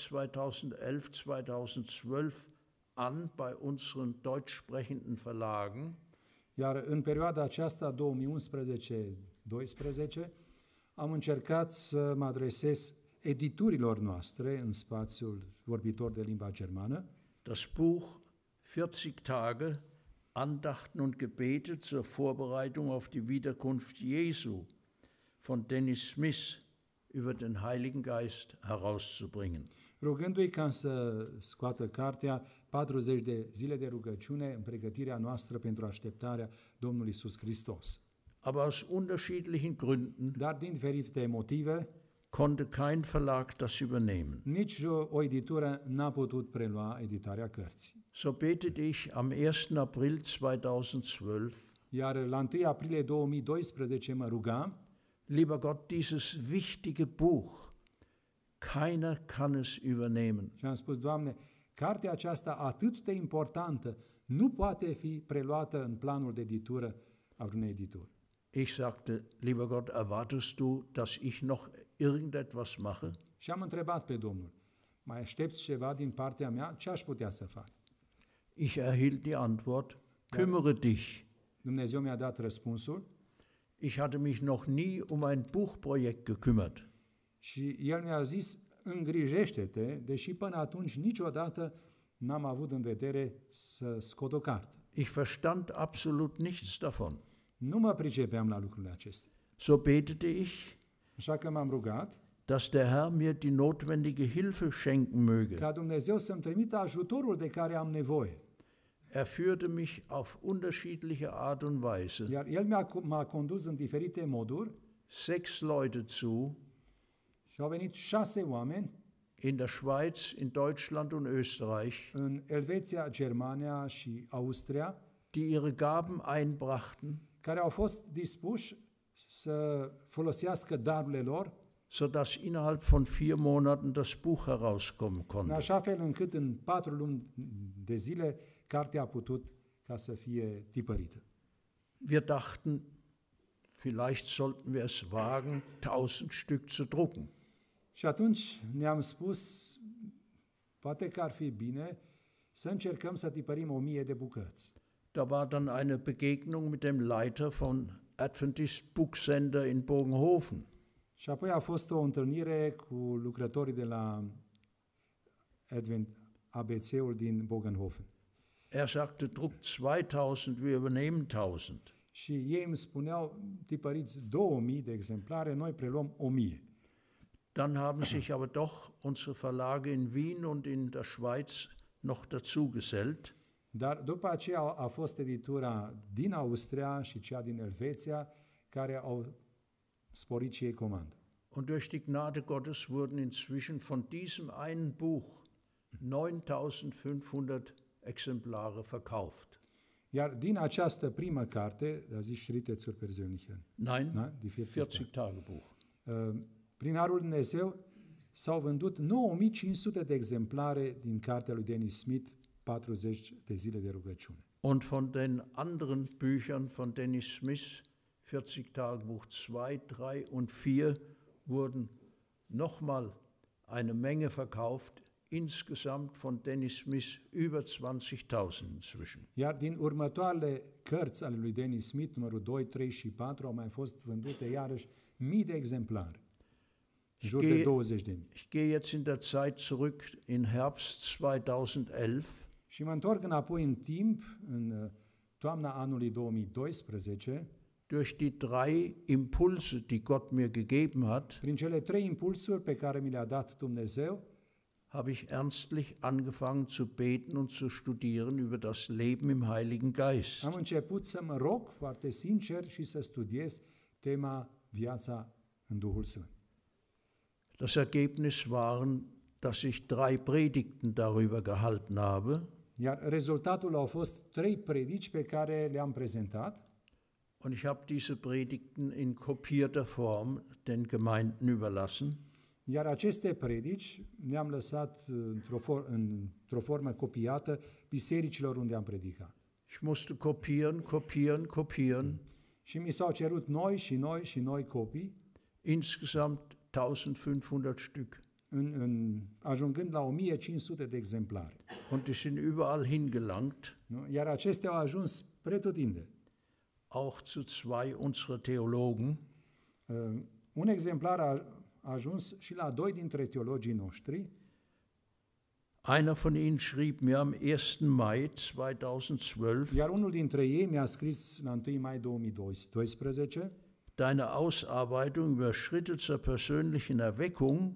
B: 2011-2012 an bei unseren deutsch-sprechenden Verlagen,
A: Iar în perioada aceasta, 2011-12, am încercat să mă adresez editurilor noastre în spațiul vorbitor de limba germană,
B: das Buch 40 Tage, Andachten und Gebete zur Vorbereitung auf die Wiederkunft Jesu von Dennis Smith über den Heiligen Geist herauszubringen.
A: rugându-i ca să scoată cartea 40 de zile de rugăciune în pregătirea noastră pentru așteptarea Domnului Iisus Hristos.
B: Aber aus unterschiedlichen Gründen
A: Dar din diferite motive,
B: konnte kein Verlag das übernehmen.
A: nici o editură n-a putut prelua editarea cărții.
B: So betete ich am 1. April 2012,
A: Iar la 1 aprilie 2012 mă rugam:
B: lieber Gott, dieses wichtige Buch, keiner kann es übernehmen.
A: și am spus: Doamne, cartea aceasta atât de importantă nu poate fi preluată în planul de editură a vreunei edituri.
B: Ich sagte, lieber Gott, erwartest du, dass ich noch irgendetwas mache?
A: Și am întrebat pe Domnul: mai aștepți ceva din partea mea? Ce aș putea să fac?
B: Ich erhielt die Antwort, kümmere dich.
A: Dumnezeu mi-a dat răspunsul
B: Ich hatte mich noch nie um ein Buchprojekt gekümmert.
A: și El mi-a zis: îngrijește-te, deși până atunci niciodată n-am avut în vedere să scot o carte.
B: Ich verstand absolut nichts davon.
A: Nu mă pricepeam la lucrurile acestea.
B: So betete ich,
A: Așa că m-am rugat
B: dass der Herr mir die notwendige Hilfe schenken möge.
A: ca Dumnezeu să-mi trimită ajutorul de care am nevoie.
B: Er führte mich auf unterschiedliche Art und Weise.
A: Iar El m-a condus în diferite moduri
B: 6 Leute zu,
A: și au venit 6 oameni
B: in der Schweiz, in Deutschland und Österreich,
A: în Elveția, Germania și Austria,
B: die ihre Gaben einbrachten,
A: care au fost dispuși să folosească darurile lor,
B: sodass innerhalb von 4 Monaten das Buch herauskommen
A: în
B: konnte.
A: așa fel încât în 4 luni de zile cartea a putut ca să fie tipărită.
B: Wir dachten, vielleicht sollten wir es wagen, 1000 Stück zu drucken.
A: Și atunci ne-am spus, poate că ar fi bine să încercăm să tipărim 1000 de bucăți.
B: Da war dann eine Begegnung mit dem Leiter von Adventist Buchsender in Bogenhofen.
A: Și apoi a fost o întâlnire cu lucrătorii de la ABC-ul din Bogenhofen.
B: Er sagte, druckt 2000, wir übernehmen 1000.
A: Și ei îmi spuneau, tipăriți 2000 de exemplare, noi preluăm 1000.
B: Dann haben sich aber doch unsere Verlage in Wien und in der Schweiz noch dazu gesellt.
A: Dar după aceea a fost editura din Austria și cea din Elveția, care au sporit și ei comandă.
B: Und durch die Gnade Gottes wurden inzwischen von diesem einen Buch 9500 Exemplare verkauft.
A: Iar din această primă carte, da zis Schritte zur Persönlichkeit,
B: Nein,
A: da? Die
B: 40 Tagebuch.
A: Prin Harul Lui Dumnezeu s-au vândut 9500 de exemplare din cartea lui Dennis Smith, 40 de zile de rugăciune.
B: Und von den anderen Büchern von Dennis Smith, 40 Tagebuch 2, 3 und 4, wurden nochmal eine Menge verkauft. Insgesamt von Dennis Smith über 20.000 inzwischen.
A: Iar din următoarele cărți ale lui Dennis Smith, numărul 2, 3 și 4, au mai fost vândute iarăși mii de exemplare. Jur de 20.000.
B: Ich gehe jetzt in der Zeit zurück in Herbst 2011.
A: Și mă întorc înapoi în timp, în toamna anului 2012,
B: durch die 3 Impulse, die Gott mir gegeben hat,
A: prin cele 3 impulsuri pe care mi le-a dat Dumnezeu,
B: habe ich ernstlich angefangen zu beten und zu studieren über das Leben im Heiligen Geist.
A: am început să mă rog foarte sincer și să studiez tema viața în Duhul Sfânt.
B: Das Ergebnis waren, dass ich 3 Predigten darüber gehalten habe.
A: Iar rezultatul au fost 3 predici pe care le-am prezentat.
B: Und ich habe diese Predigten in kopierter Form den Gemeinden überlassen.
A: Iar aceste predici le-am lăsat într-o formă copiată bisericilor unde am predicat.
B: Ich musste kopieren.
A: Și mi s-au cerut noi copii,
B: Insgesamt 1500 Stück.
A: ajungând la 1500 de exemplare.
B: Und die sind überall hingelangt,
A: Nu? Iar acestea au ajuns pretutindeni.
B: auch zu 2 unserer Theologen.
A: Un exemplar a ajuns și la 2 dintre teologii noștri.
B: Einer von ihnen schrieb mir am 1. Mai 2012,
A: Iar unul dintre ei mi-a scris la 1 mai 2012,
B: deine Ausarbeitung über Schritte zur persönlichen Erweckung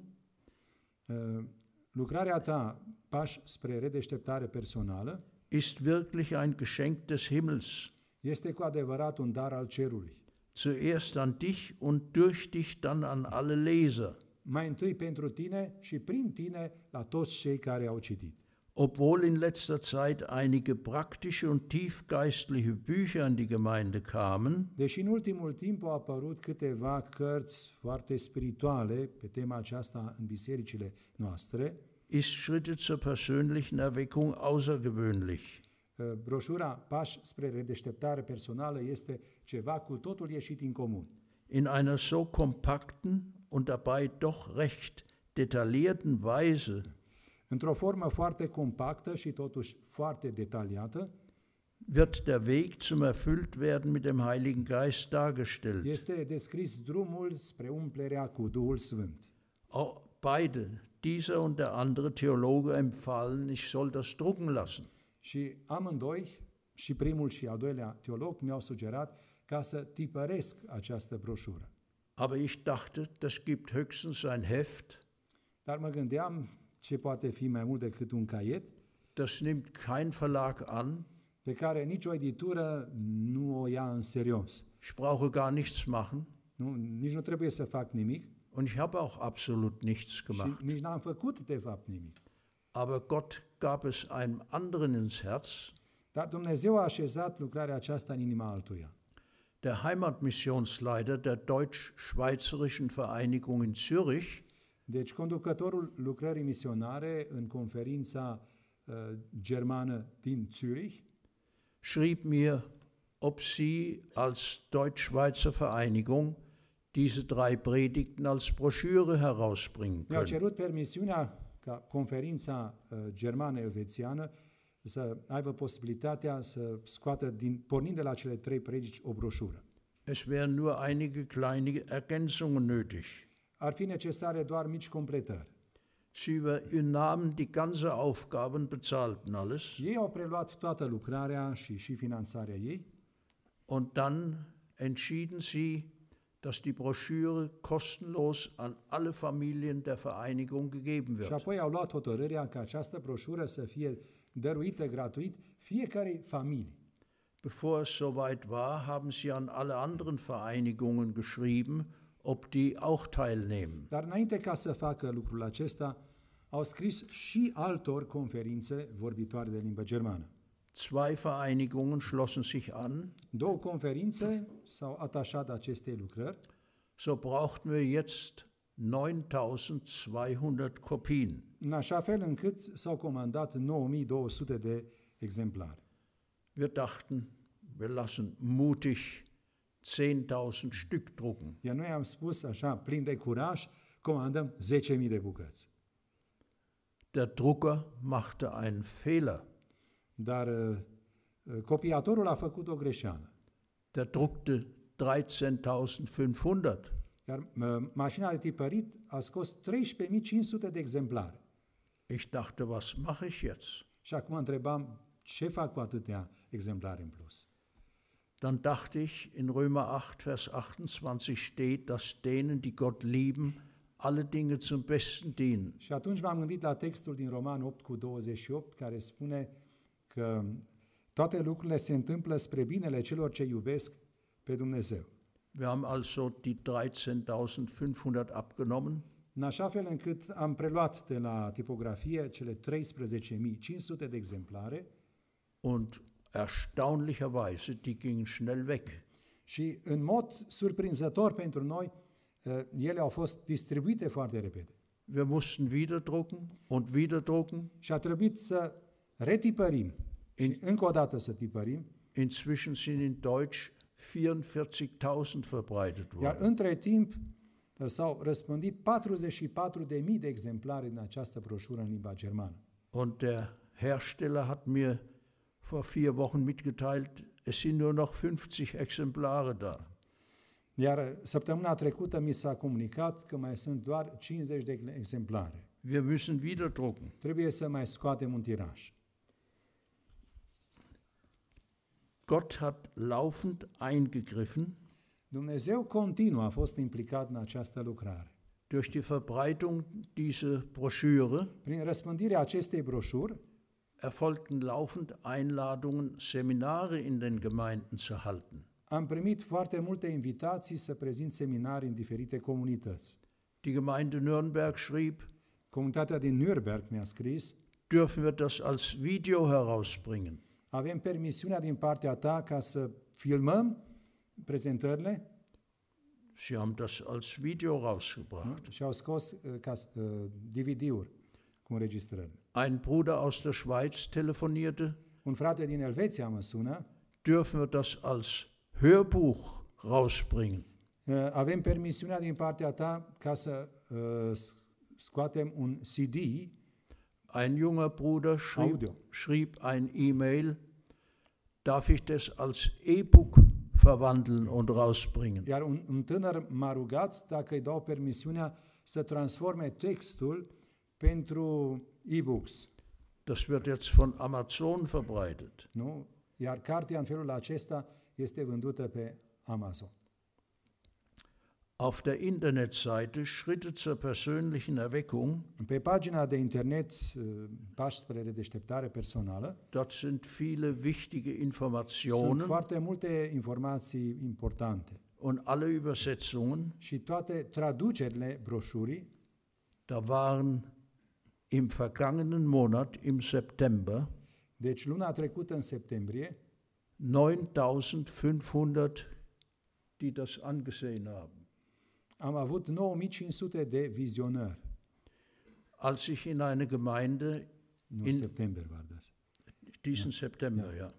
A: lucrarea ta, pași spre redeșteptare personală,
B: ist wirklich ein Geschenk des Himmels.
A: este cu adevărat un dar al cerului.
B: Zuerst an dich und durch dich dann an alle Leser.
A: Mai întâi pentru tine și prin tine la toți cei care au citit.
B: Obwohl in letzter Zeit einige praktische und tiefgeistliche Bücher in die Gemeinde kamen,
A: Deși în ultimul timp au apărut câteva cărți foarte spirituale pe tema aceasta în bisericile noastre,
B: ist Schritte zur persönlichen Erweckung außergewöhnlich.
A: Broșura Pași spre redeșteptare personală este ceva cu totul ieșit în comun.
B: In einer so kompakten und dabei doch recht detaillierten Weise
A: Într-o formă foarte compactă și totuși foarte detaliată,
B: wird der Weg zum Erfülltwerden mit dem Heiligen Geist dargestellt.
A: este descris drumul spre umplerea cu Duhul Sfânt.
B: Auch beide, dieser und der andere Theologe, empfahlen, ich soll das drucken lassen.
A: Și amândoi, și primul și al doilea teolog mi-au sugerat ca să tipăresc această broșură.
B: Aber ich dachte, das gibt höchstens ein Heft.
A: Dar mă gândeam ce poate fi mai mult decât un caiet
B: Das nimmt kein Verlag an.
A: pe care nicio editură nu o ia în serios.
B: Ich brauche gar nichts machen.
A: Nici nu trebuie să fac nimic
B: Und ich habe auch absolut nichts gemacht.
A: și nici n-am făcut de fapt nimic.
B: Aber Gott gab es einem anderen ins Herz.
A: Dar Dumnezeu a așezat lucrarea aceasta în inima altuia.
B: Der Heimatmissionsleiter der Deutsch-Schweizerischen Vereinigung in Zürich
A: Deci conducătorul lucrării misionare în conferința germană din Zürich
B: schrieb mir, ob Sie als Deutsch-Schweizer Vereinigung diese 3 Predigten als Broschüre herausbringen
A: mi-au
B: können.
A: cerut permisiunea ca conferința germană-elvețiană să aibă posibilitatea să scoată, pornind de la cele 3 predici, o broșură.
B: Es wären nur einige kleine Ergänzungen nötig.
A: Ar fi necesare doar mici completări.
B: Sie übernahmen die ganze Aufgabe und bezahlten alles.
A: Ei au preluat toată lucrarea și finanțarea ei
B: Und dann entschieden sie, dass die Broschüre kostenlos an alle Familien der Vereinigung gegeben
A: și
B: wird.
A: apoi au luat hotărârea ca această broșură să fie dăruită gratuit fiecarei familii.
B: Bevor es soweit war, haben sie an alle anderen Vereinigungen geschrieben, ob die auch teilnehmen.
A: Dar înainte ca să facă lucrul acesta, au scris și altor conferințe vorbitoare de limbă germană.
B: 2 Vereinigungen schlossen sich an.
A: 2 conferințe s-au atașat acestei lucrări.
B: So brauchten wir jetzt 9200 Kopien.
A: În așa fel încât s-au comandat 9200 de exemplare.
B: Wir dachten, wir lassen mutig 10.000 Stück drucken.
A: Iar noi am spus așa, plin de curaj, comandăm 10.000 de bucăți.
B: Der Drucker machte einen Fehler.
A: Dar copiatorul a făcut o greșeală.
B: Der druckte 13.500.
A: Iar mașina de tipărit a scos 13.500 de exemplare.
B: Ich dachte, was mache ich jetzt?
A: Și acum întrebam, ce fac cu atâtea exemplare în plus?
B: Dann dachte ich, in Römer 8, Vers 28 steht, dass denen, die Gott lieben, alle Dinge zum Besten dienen.
A: Și atunci m-am gândit la textul din Roman 8:28, care spune că toate lucrurile se întâmplă spre binele celor ce iubesc pe Dumnezeu.
B: Wir haben also die 13.500 abgenommen.
A: În așa fel încât am preluat de la tipografie cele 13.500 de exemplare
B: Und erstaunlicherweise, die gingen schnell weg.
A: și în mod surprinzător pentru noi, ele au fost distribuite foarte repede.
B: Wir mussten wieder drucken und wieder drucken.
A: Și a trebuit să retipărim și încă o dată să tipărim,
B: Inzwischen sind in Deutsch 44.000 verbreitet
A: iar
B: worden.
A: între timp s-au răspândit 44.000 de exemplare din această broșură în limba germană.
B: Und der Hersteller hat mir vor 4 Wochen mitgeteilt, es sind nur noch 50 Exemplare da.
A: Iar săptămâna trecută mi s-a comunicat că mai sunt doar 50 de exemplare.
B: Wir müssen wieder drucken.
A: Trebuie să mai scoatem un tiraj.
B: Gott hat laufend eingegriffen
A: Dumnezeu continuu a fost implicat în această lucrare.
B: durch die Verbreitung dieser Broschüre.
A: Prin răspândirea acestei broșuri,
B: Erfolgten laufend Einladungen, Seminare in den Gemeinden zu halten.
A: am primit foarte multe invitații să prezint seminarii în diferite comunități.
B: Die Gemeinde Nürnberg schrieb,
A: Comunitatea din Nürnberg mi-a scris:
B: dürfen wir das als Video herausbringen?
A: avem permisiunea din partea ta ca să filmăm prezentările?
B: Sie haben das als Video rausgebracht.
A: Și au scos DVD-uri cu înregistrări.
B: Ein Bruder aus der Schweiz telefonierte,
A: Un frate din Elveția mă sună:
B: dürfen wir das als Hörbuch rausbringen?
A: avem permisiunea din partea ta ca să scoatem un CD.
B: Ein junger Bruder schrieb ein E-Mail, darf ich das als E-Book verwandeln und rausbringen?
A: Iar un tânăr m-a rugat dacă îi dau permisiunea să transforme textul pentru e-books.
B: Das wird jetzt von Amazon verbreitet.
A: Nu? iar cartea în felul acesta este vândută pe Amazon.
B: Auf der Internetseite Schritte zur persönlichen Erweckung,
A: Pe pagina de internet Pași spre redeșteptare personală,
B: dort sind viele wichtige
A: sunt
B: Informationen
A: foarte multe informații importante
B: und alle Übersetzungen.
A: și toate traducerile broșurii.
B: Da waren im vergangenen Monat, im September,
A: Deci luna trecută în septembrie
B: 9.500, die das angesehen haben.
A: am avut 9500 de vizionări.
B: Als ich in eine Gemeinde
A: Nu,
B: In-
A: septembrie war das.
B: diesen September, ja.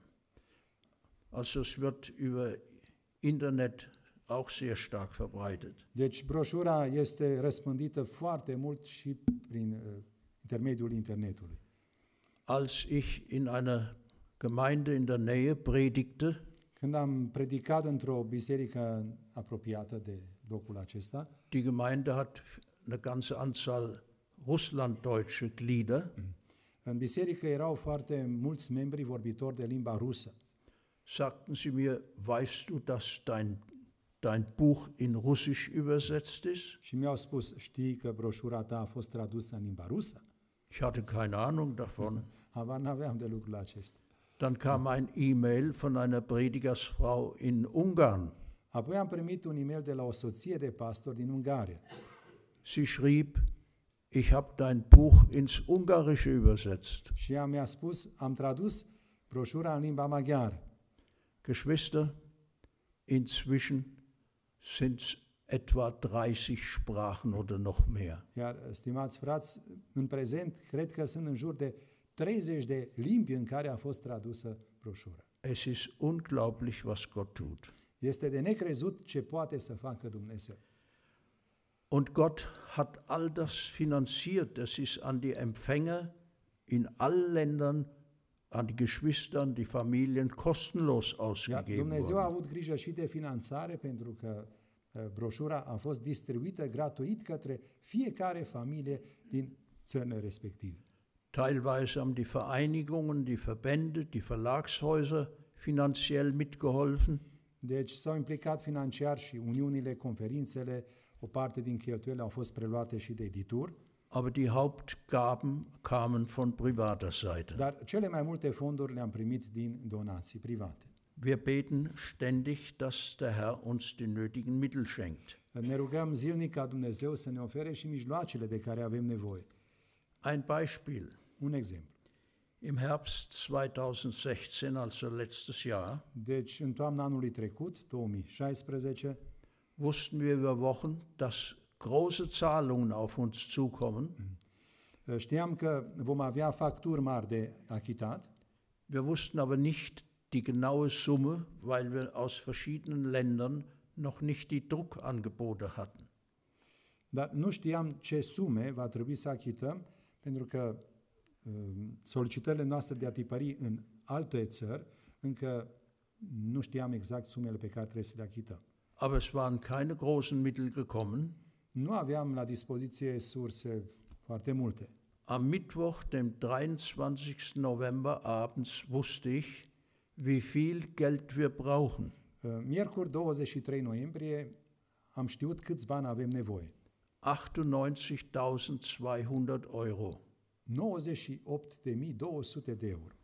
B: Also es wird über Internet auch sehr stark verbreitet.
A: Deci broșura este răspândită foarte mult și prin intermediul internetului.
B: Als ich in einer Gemeinde in der Nähe predigte,
A: Când am predicat într-o biserică apropiată de locul acesta,
B: die Gemeinde hat eine ganze Anzahl russlanddeutsche Glieder,
A: în biserică erau foarte mulți membri vorbitori de limba rusă.
B: sagten sie mir, weißt du, dass dein Buch in Russisch übersetzt ist?
A: Și mi-au spus, știi că broșura ta a fost tradusă în limba rusă?
B: Ich hatte keine Ahnung davon.
A: Habar n-aveam de lucrul acesta.
B: Dann kam ein E-Mail von einer Predigersfrau in Ungarn.
A: Apoi am primit un e-mail de la o soție de pastor din Ungaria.
B: Sie schrieb, ich habe dein Buch ins Ungarische übersetzt.
A: Și ea mi-a spus, am tradus broșura în limba maghiară.
B: Geschwister, inzwischen sind es etwa 30 Sprachen oder noch mehr.
A: Iar, stimați frați, în prezent, cred că sunt în jur de 30 de limbi în care a fost tradusă broșura.
B: Es ist unglaublich, was Gott tut.
A: Este de necrezut ce poate să facă Dumnezeu.
B: Und Gott hat all das finanziert. Das ist an die Empfänger in allen Ländern, an die Geschwister, an die Familien kostenlos
A: Iar
B: ausgegeben
A: Dumnezeu a
B: worden.
A: avut grijă și de finanțare pentru că broșura a fost distribuită gratuit către fiecare familie din țările respective.
B: Teilweise haben die Vereinigungen, die Verbände, die Verlagshäuser finanziell mitgeholfen.
A: Deci s-au implicat financiar și uniunile, conferințele, o parte din cheltuieli au fost preluate și de editur,
B: Aber die Hauptgaben kamen von privater Seite.
A: dar cele mai multe fonduri le-am primit din donații private.
B: Wir beten ständig, dass der Herr uns die nötigen Mittel schenkt.
A: Ne rugăm zilnic ca Dumnezeu să ne ofere și mijloacele de care avem nevoie.
B: Ein Beispiel.
A: Un exemplu.
B: Im Herbst 2016, also letztes Jahr,
A: Deci, în toamna anului trecut, 2016,
B: wussten wir über Wochen, dass große Zahlungen auf uns zukommen.
A: știam că vom avea facturi mari de achitat,
B: Wir wussten aber nicht die genaue Summe, weil wir aus verschiedenen Ländern noch nicht die Druckangebote hatten.
A: dar nu știam ce sume va trebui să achităm, pentru că solicitările noastre de a tipări în alte țări, încă nu știam exact sumele pe care trebuie să le achităm.
B: Aber es waren keine großen Mittel gekommen.
A: Nu aveam la dispoziție surse foarte multe.
B: Am Mittwoch, dem 23. November abends, wusste ich, wie viel Geld wir brauchen.
A: Miercuri 23 noiembrie am știut câți bani avem nevoie.
B: 98.200 Euro.
A: 98.200 de euro.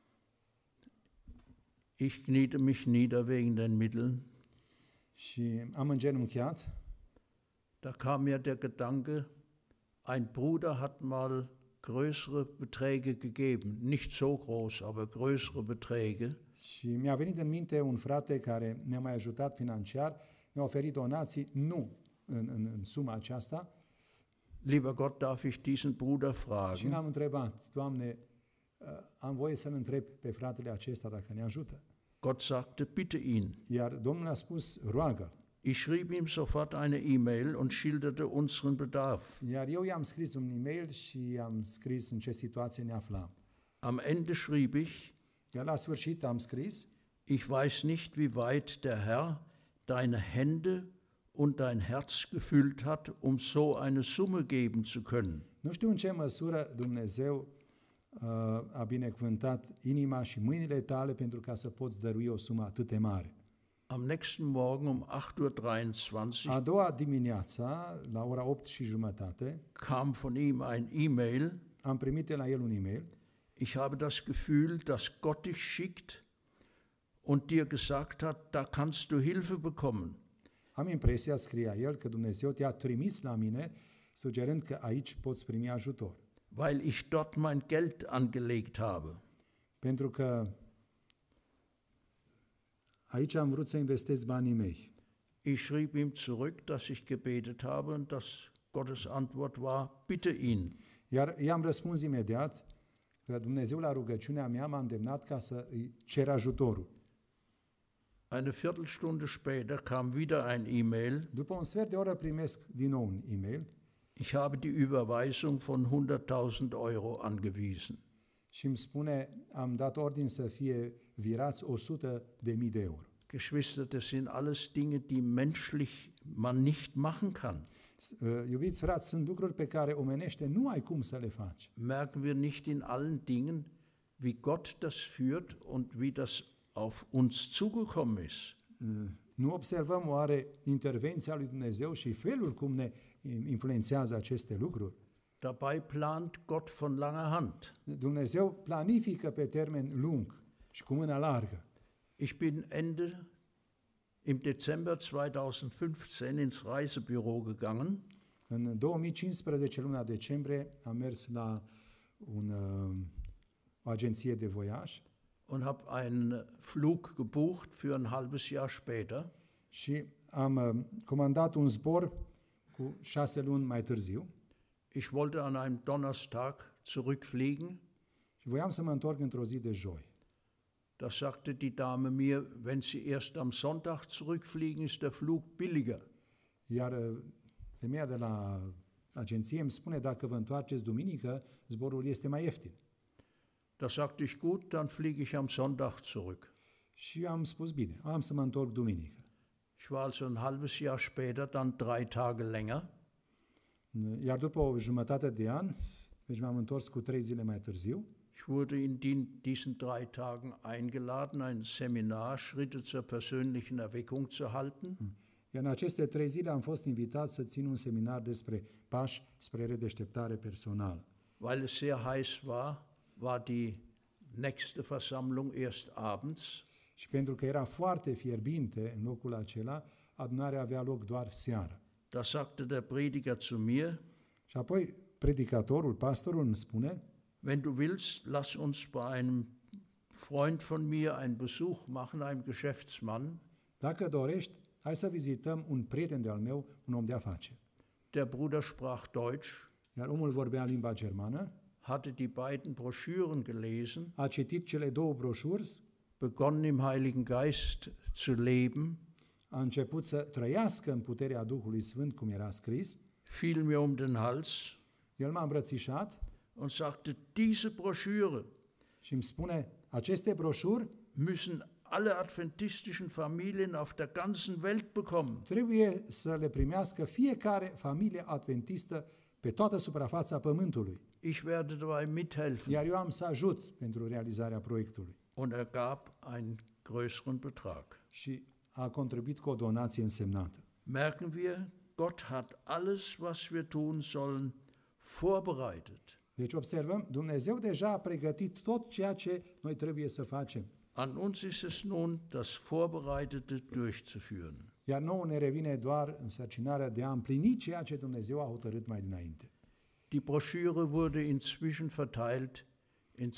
B: Ich kniete mich nieder wegen den Mitteln.
A: Și am îngenunchiat.
B: Da kam mir der Gedanke, ein Bruder hat mal größere Beträge gegeben, nicht so groß, aber größere Beträge.
A: Și mi-a venit în minte un frate care ne-a mai ajutat financiar, ne-a oferit donații, nu în suma aceasta.
B: Lieber Gott, darf ich diesen Bruder
A: Și
B: fragen,
A: l-am întrebat, Doamne, am voie să-l întreb pe fratele acesta dacă ne ajută.
B: Gott sagte, bitte ihn.
A: Iar Domnul a spus, roagă-l.
B: Ich schrieb ihm sofort eine E-Mail und schilderte unseren Bedarf.
A: Iar eu i-am scris un e-mail și i-am scris în ce situație ne aflam.
B: Am Ende schrieb ich,
A: Iar la sfârșit am scris,
B: ich weiß nicht, wie weit der Herr deine Hände und dein Herz gefüllt hat, um so eine Summe geben zu können.
A: nu știu în ce măsură Dumnezeu a binecuvântat inima și mâinile tale pentru ca să poți dărui o sumă atât de mare.
B: Am nächsten Morgen um 8:23 Uhr
A: A doua dimineața, la ora 8:30,
B: kam von ihm ein E-Mail.
A: am primit de la el un e-mail.
B: Ich habe das Gefühl, dass Gott dich schickt und dir gesagt hat, da kannst du Hilfe bekommen.
A: Am impresia, scria el, că Dumnezeu te-a trimis la mine, sugerând că aici poți primi ajutor.
B: Weil ich dort mein Geld angelegt habe.
A: Pentru că aici am vrut să investesc banii mei.
B: Ich schrieb ihm zurück, dass ich gebetet habe und dass Gottes Antwort war, bitte ihn.
A: Iar i-am răspuns imediat că Dumnezeu la rugăciunea mea m-a îndemnat ca să îi cer ajutorul.
B: Eine Viertelstunde später kam wieder ein E-Mail.
A: După un sfert de oră primesc din nou un e-mail
B: Ich habe die Überweisung von 100.000 Euro angewiesen.
A: și îmi spune, am dat ordin să fie virați 100.000 de euro.
B: Geschwister, das sind alles Dinge, die menschlich man nicht machen kann.
A: Iubiți frați, sunt lucruri pe care omenește nu ai cum să le faci.
B: Merken wir nicht in allen Dingen, wie Gott das führt und wie das auf uns zugekommen ist?
A: Nu observăm oare intervenția lui Dumnezeu și felul cum ne influențează aceste lucruri?
B: Dabei plant Gott von langer Hand.
A: Dumnezeu planifică pe termen lung și cu mâna largă.
B: Ich bin im Dezember 2015 ins Reisebüro gegangen.
A: În 2015, luna decembrie, am mers la o agenție de voiaj
B: Und habe einen Flug gebucht für ein halbes Jahr später.
A: și am comandat un zbor cu 6 luni mai târziu
B: Ich wollte an einem Donnerstag zurückfliegen.
A: și voiam să mă întorc într-o zi de joi.
B: Da sagte die Dame mir, wenn Sie erst am Sonntag zurückfliegen, ist der Flug billiger.
A: Iar femeia de la agenție îmi spune, dacă vă întoarceți duminică, zborul este mai ieftin.
B: Da sagte ich, gut, dann fliege ich am Sonntag zurück.
A: Și am spus, bine, am să mă întorc duminică.
B: Ich war also ein halbes Jahr später dann 3 Tage länger.
A: Iar după o jumătate de an, deci m-am întors cu 3 zile mai târziu,
B: Ich wurde in diesen 3 Tagen eingeladen, ein Seminar Schritte zur persönlichen Erweckung zu halten.
A: iar în aceste 3 zile am fost invitat să țin un seminar despre pași spre redeșteptare personală.
B: Weil es sehr heiß war die nächste Versammlung erst abends.
A: Și pentru că era foarte fierbinte în locul acela, adunarea avea loc doar seara.
B: Da sagte der Prediger zu mir,
A: Și apoi predicatorul, pastorul îmi spune,
B: wenn du willst, lass uns bei einem Freund von mir einen Besuch machen, einem Geschäftsmann.
A: dacă dorești, hai să vizităm un prieten de-al meu, un om de afaceri.
B: Der Bruder sprach Deutsch,
A: Iar omul vorbea limba germană,
B: hatte die beiden Broschüren gelesen,
A: a citit cele 2 broșuri,
B: begonnen im Heiligen Geist zu leben,
A: a început să trăiască în puterea Duhului Sfânt, cum era scris,
B: fiel mir um den Hals
A: el m-a îmbrățișat
B: und sagte, diese Broschüre
A: și îmi spune, aceste broșuri
B: müssen alle adventistischen Familien auf der ganzen Welt bekommen.
A: trebuie să le primească fiecare familie adventistă pe toată suprafața pământului.
B: Ich werde dabei mithelfen.
A: Iar eu am să ajut pentru realizarea proiectului.
B: Und er gab einen größeren Betrag.
A: Și a contribuit cu o donație însemnată.
B: Merken wir, Gott hat alles, was wir tun sollen, vorbereitet.
A: Deci observăm, Dumnezeu deja a pregătit tot ceea ce noi trebuie să facem.
B: An uns ist es nun, das Vorbereitete durchzuführen.
A: Iar nouă ne revine doar însărcinarea de a împlini ceea ce Dumnezeu a hotărât mai dinainte.
B: Die Broschüre wurde inzwischen verteilt in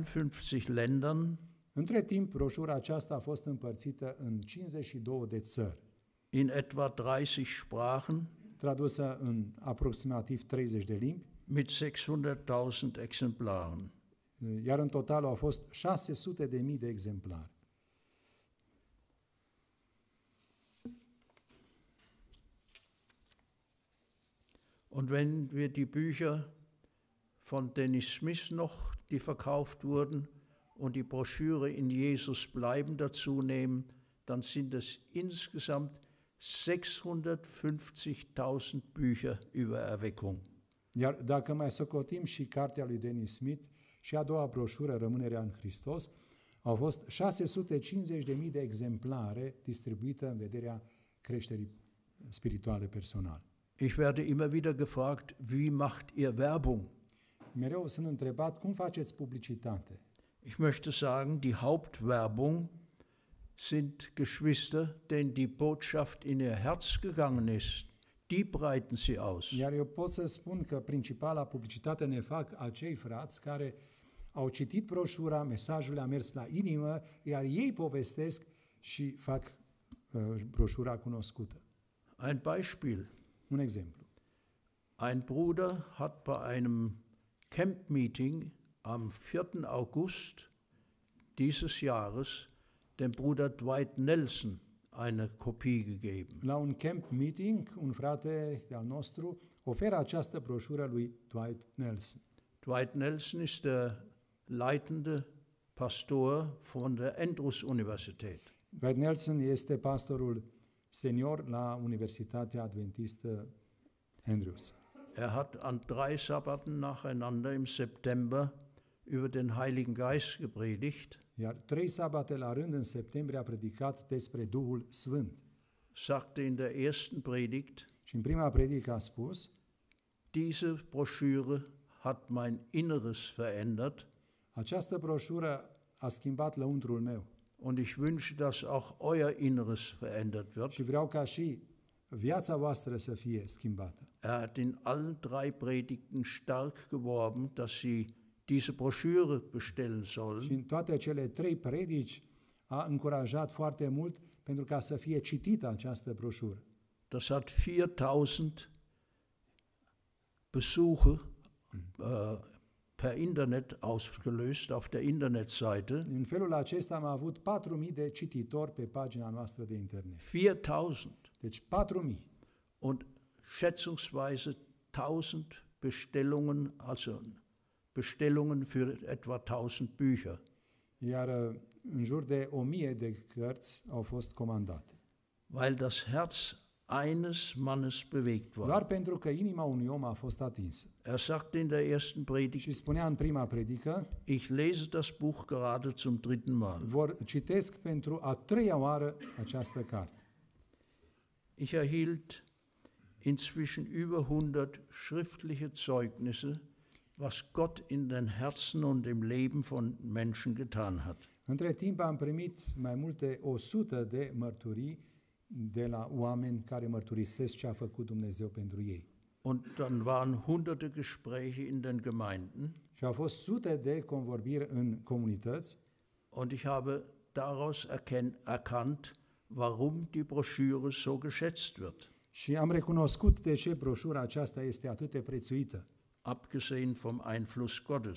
B: 52 Ländern,
A: Între timp, broșura aceasta a fost împărțită în 52 de țări,
B: in etwa 30 Sprachen,
A: tradusă în aproximativ 30 de limbi,
B: mit 600.000 Exemplaren.
A: iar în total au fost 600.000 de exemplare.
B: Und wenn wir die Bücher von Dennis Smith noch, die verkauft wurden, und die Broschüre In Jesus bleiben dazu nehmen, dann sind es insgesamt 650.000 Bücher über Erweckung.
A: Iar dacă mai socotim și cartea lui Dennis Smith și a doua broșură, Rămânerea în Hristos, au fost 650.000 de exemplare distribuite în vederea creșterii spirituale personale.
B: Ich werde immer wieder gefragt, wie macht ihr Werbung?
A: Mereu sunt întrebat, cum faceți publicitate?
B: Ich möchte sagen, die Hauptwerbung sind Geschwister, denen die Botschaft in ihr Herz gegangen ist. Die breiten sie aus.
A: Iar eu pot să spun că principala publicitate ne fac acei frați care au citit broșura, mesajul a mers la inimă, iar ei povestesc și fac broșura cunoscută.
B: Ein Beispiel.
A: Un exemplu.
B: Ein Bruder hat bei einem Camp-Meeting am 4. August dieses Jahres dem Bruder Dwight Nelson eine Kopie gegeben.
A: La un camp meeting, un frate al nostru oferă această broșură lui Dwight Nelson.
B: Dwight Nelson ist der leitende Pastor von der Andrews-Universität.
A: Dwight Nelson este pastorul senior la Universitatea Adventistă Andrews.
B: Er hat an 3 Sabbaten nacheinander im September über den Heiligen Geist gepredigt.
A: Iar 3 sabate la rând în septembrie a predicat despre Duhul Sfânt.
B: Sagte in der ersten Predigt,
A: Și în prima predică a spus,
B: diese Broschüre hat mein Inneres verändert.
A: această broșură a schimbat lăuntrul meu
B: Und ich wünsche, dass auch euer Inneres verändert wird.
A: și vreau ca și viața voastră să fie schimbată.
B: Er hat in allen 3 Predigten stark geworben, dass sie diese Broschüre bestellen
A: Și
B: sollen.
A: în toate cele 3 predici a încurajat foarte mult pentru ca să fie citită această broșură.
B: Das hat 4000 Besuche per Internet ausgelöst auf der Internetseite.
A: În felul acesta am avut 4.000 de cititori pe pagina noastră de internet.
B: 4000
A: Deci 4.000.
B: und schätzungsweise 1000 Bestellungen, also Bestellungen für etwa 1000 Bücher.
A: Iar în jur de 1.000 de cărți au fost comandate.
B: Weil das Herz eines Mannes bewegt war.
A: Doar pentru că inima unui om a fost atinsă.
B: Er sagte in der ersten Predigt,
A: Și spunea în prima predică,
B: ich lese das Buch gerade zum 3. Mal.
A: citesc pentru a 3-a oară această carte.
B: Ich erhielt inzwischen über 100 schriftliche Zeugnisse, was Gott in den Herzen und im Leben von Menschen getan hat.
A: Între timp am primit mai multe 100 de mărturii de la oameni care mărturisesc ce a făcut Dumnezeu pentru ei.
B: Und dann waren hunderte Gespräche in den Gemeinden.
A: Și au fost sute de convorbiri în comunități
B: Und ich habe daraus erkannt, warum die Broschüre so geschätzt wird.
A: și am recunoscut de ce broșura aceasta este atât de prețuită.
B: Abgesehen vom Einfluss Gottes.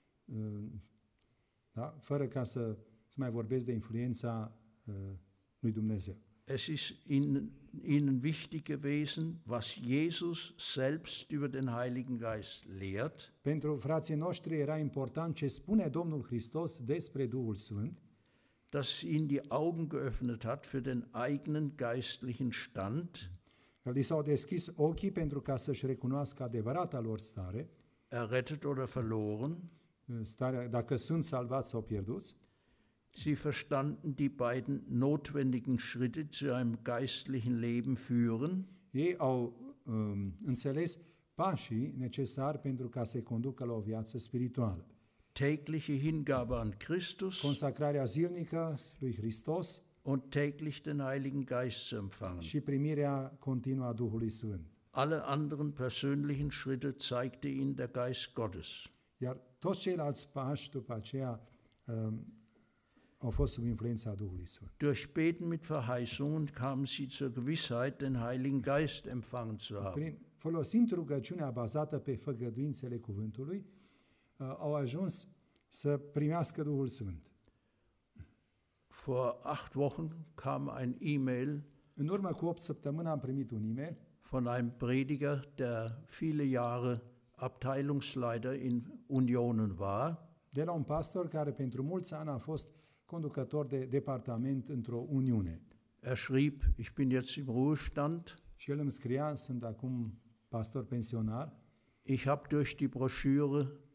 A: Da? Fără ca să mai vorbesc de influența lui Dumnezeu.
B: Es ist ihnen wichtig gewesen, was Jesus selbst über den Heiligen Geist lehrt.
A: Pentru frații noștri era important ce spune Domnul Hristos despre Duhul Sfânt,
B: dass ihnen die Augen geöffnet hat für den eigenen geistlichen Stand,
A: că li s-au deschis ochii pentru ca să-și recunoască adevărata lor stare,
B: errettet oder verloren.
A: starea, dacă sunt salvați sau pierduți.
B: Sie verstanden die beiden notwendigen Schritte zu einem geistlichen Leben führen.
A: Ei au înțeles pașii necesari pentru ca să se conducă la o viață spirituală.
B: Tägliche Hingabe an Christus
A: Consacrarea zilnică lui Hristos
B: und täglich den Heiligen Geist zu empfangen.
A: și primirea continuă a Duhului Sfânt.
B: Alle anderen persönlichen Schritte zeigte ihnen der Geist Gottes.
A: Iar toți ceilalți pași după aceea au fost sub influența Duhului Sfânt.
B: Durch Beten mit Verheißungen kamen sie zur Gewissheit, den Heiligen Geist empfangen zu haben.
A: Folosind rugăciunea bazată pe făgăduințele cuvântului, au ajuns să primească Duhul Sfânt.
B: Vor 8 Wochen kam ein E-Mail
A: În urmă cu 8 săptămâni am primit un e-mail
B: von einem Prediger, der viele Jahre Abteilungsleiter in Unionen war.
A: de la un pastor care pentru mulți ani a fost conducător de departament într-o uniune.
B: Er schrieb, ich bin jetzt im Ruhestand.
A: Și el îmi scria, sunt acum pastor pensionar.
B: Ich habe durch die Broschüre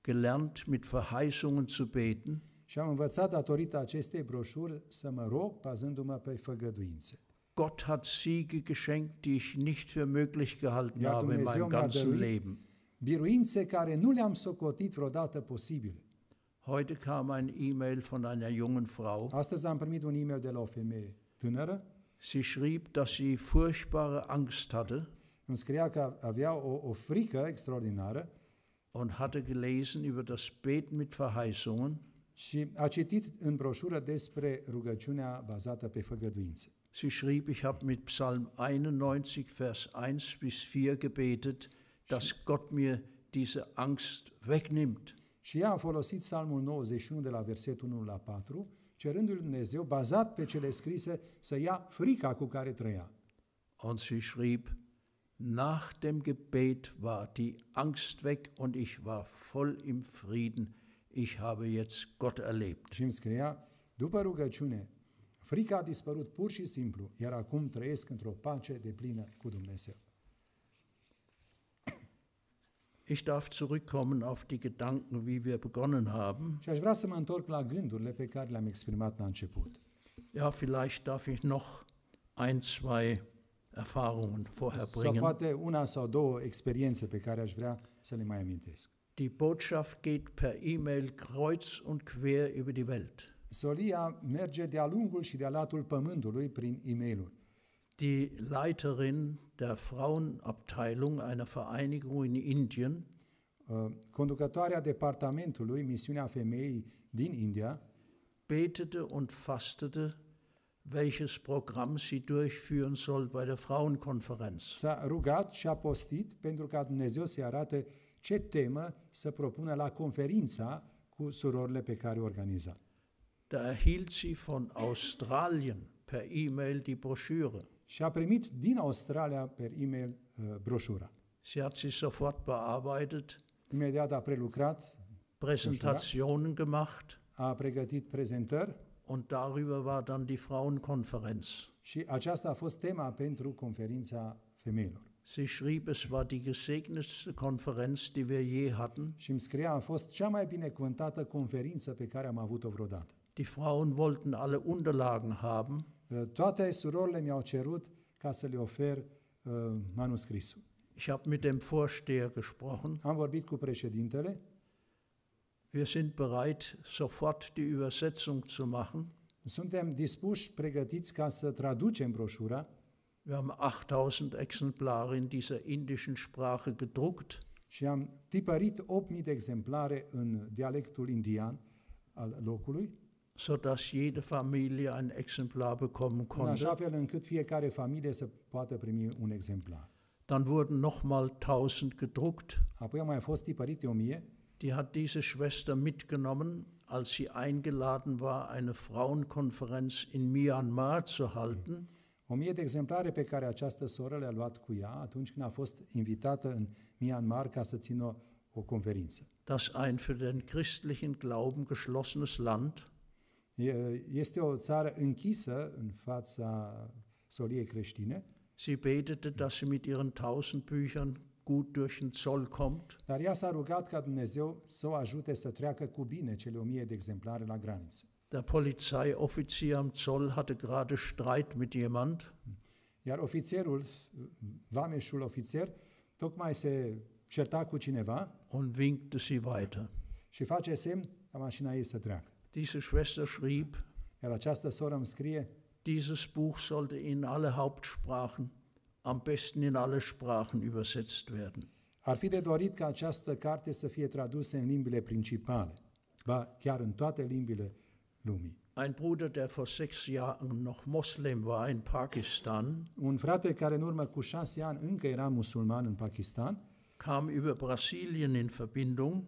B: gelernt, mit Verheißungen zu beten.
A: Și am învățat datorită acestei broșuri să mă rog bazându-mă pe făgăduințe.
B: Gott hat Siege geschenkt, die ich nicht für möglich gehalten
A: Iar
B: habe in
A: Dumnezeu
B: meinem
A: mi-a
B: ganzen
A: dăruit
B: Leben.
A: biruințe care nu le-am socotit vreodată posibile.
B: Heute kam ein E-Mail von einer jungen Frau.
A: Astăzi am primit un e-mail de la o femeie tânără.
B: Sie schrieb, dass sie furchtbare Angst hatte
A: Îmi scria că avea o frică extraordinară
B: und hatte gelesen über das Beten mit Verheißungen.
A: și a citit în broșură despre rugăciunea bazată pe făgăduințe.
B: Sie schrieb, ich habe mit Psalm 91, Vers 1 bis 4 gebetet, dass Gott mir diese Angst wegnimmt.
A: Și ea a folosit Psalmul 91 de la versetul 1 la 4, cerându-lui Dumnezeu, bazat pe cele scrise, să ia frica cu care trăia.
B: Und sie schrieb, nach dem Gebet war die Angst weg und ich war voll im Frieden. Ich habe jetzt Gott erlebt.
A: Și îmi scria, după rugăciune, frica a dispărut pur și simplu, iar acum trăiesc într-o pace deplină cu Dumnezeu.
B: Ich darf zurückkommen auf die Gedanken, wie wir begonnen haben.
A: Și aș vrea să mă întorc la gândurile pe care le-am exprimat la început.
B: Ja, vielleicht darf ich noch ein, zwei Erfahrungen vorher
A: Sau
B: bringen.
A: poate una sau două experiențe pe care aș vrea să le mai amintesc.
B: Die Botschaft geht per E-Mail kreuz und quer über die Welt.
A: Solia merge de-a lungul și de-a latul pământului prin e-mail-uri.
B: Die Leiterin der Frauenabteilung einer Vereinigung in Indien
A: Conducătoarea departamentului Misiunea Femeii din India
B: betete und fastete, welches Programm sie durchführen soll bei der Frauenkonferenz.
A: s-a rugat și a postit pentru ca Dumnezeu să-i arate ce temă să propună la conferința cu surorile pe care o organiza.
B: Da erhielt sie von Australien per E-Mail die Broschüre.
A: Și a primit din Australia per e-mail broșura.
B: Sie hat sie sofort bearbeitet,
A: Imediat a prelucrat,
B: Präsentationen gemacht
A: a pregătit prezentări
B: und darüber war dann die Frauenkonferenz.
A: și aceasta a fost tema pentru conferința femeilor.
B: Sie schrieb, es war die gesegnetste Konferenz, die wir je hatten.
A: Și îmi scria, a fost cea mai binecuvântată conferință pe care am avut-o vreodată.
B: Die Frauen wollten alle Unterlagen haben.
A: Toate surorile mi-au cerut ca să le ofer manuscrisul.
B: Ich habe mit dem Vorsteher gesprochen.
A: Am vorbit cu președintele,
B: Wir sind bereit, sofort die Übersetzung zu machen.
A: suntem dispuși, pregătiți ca să traducem broșura.
B: Wir haben 8000 Exemplare in dieser indischen Sprache gedruckt.
A: Și am tipărit 8.000 de exemplare în dialectul indian al locului,
B: sodass jede Familie ein Exemplar bekommen
A: în așa
B: konnte.
A: fel încât fiecare familie să poată primi un exemplar.
B: Dann wurden nochmal 1000 gedruckt.
A: Apoi au mai fost tipărite 1.000.
B: Die hat diese Schwester mitgenommen, als sie eingeladen war, eine Frauenkonferenz in Myanmar zu halten.
A: 1.000 de exemplare pe care această soră le-a luat cu ea atunci când a fost invitată în Myanmar ca să țină o conferință.
B: Das ein für den christlichen Glauben geschlossenes Land.
A: Este o țară închisă în fața soliei creștine,
B: Sie betete, dass sie mit ihren 1000 Büchern gut durch den Zoll kommt.
A: dar ea s-a rugat ca Dumnezeu să o ajute să treacă cu bine cele 1.000 de exemplare la graniță.
B: Der Polizeioffizier am Zoll hatte gerade Streit mit jemand.
A: Iar ofițerul, vameșul ofițer, tocmai se certa cu cineva
B: Und winkte sie weiter.
A: și face semn ca mașina ei să treacă.
B: Diese Schwester schrieb,
A: Iar această soră îmi scrie,
B: dieses Buch sollte in alle Hauptsprachen, am besten in alle Sprachen übersetzt werden.
A: ar fi de dorit ca această carte să fie tradusă în limbile principale, ba chiar în toate limbile lumii.
B: Ein Bruder, der vor 6 Jahren noch Moslem war in Pakistan,
A: Un frate care în urmă cu 6 ani încă era musulman în Pakistan,
B: kam über Brasilien in Verbindung.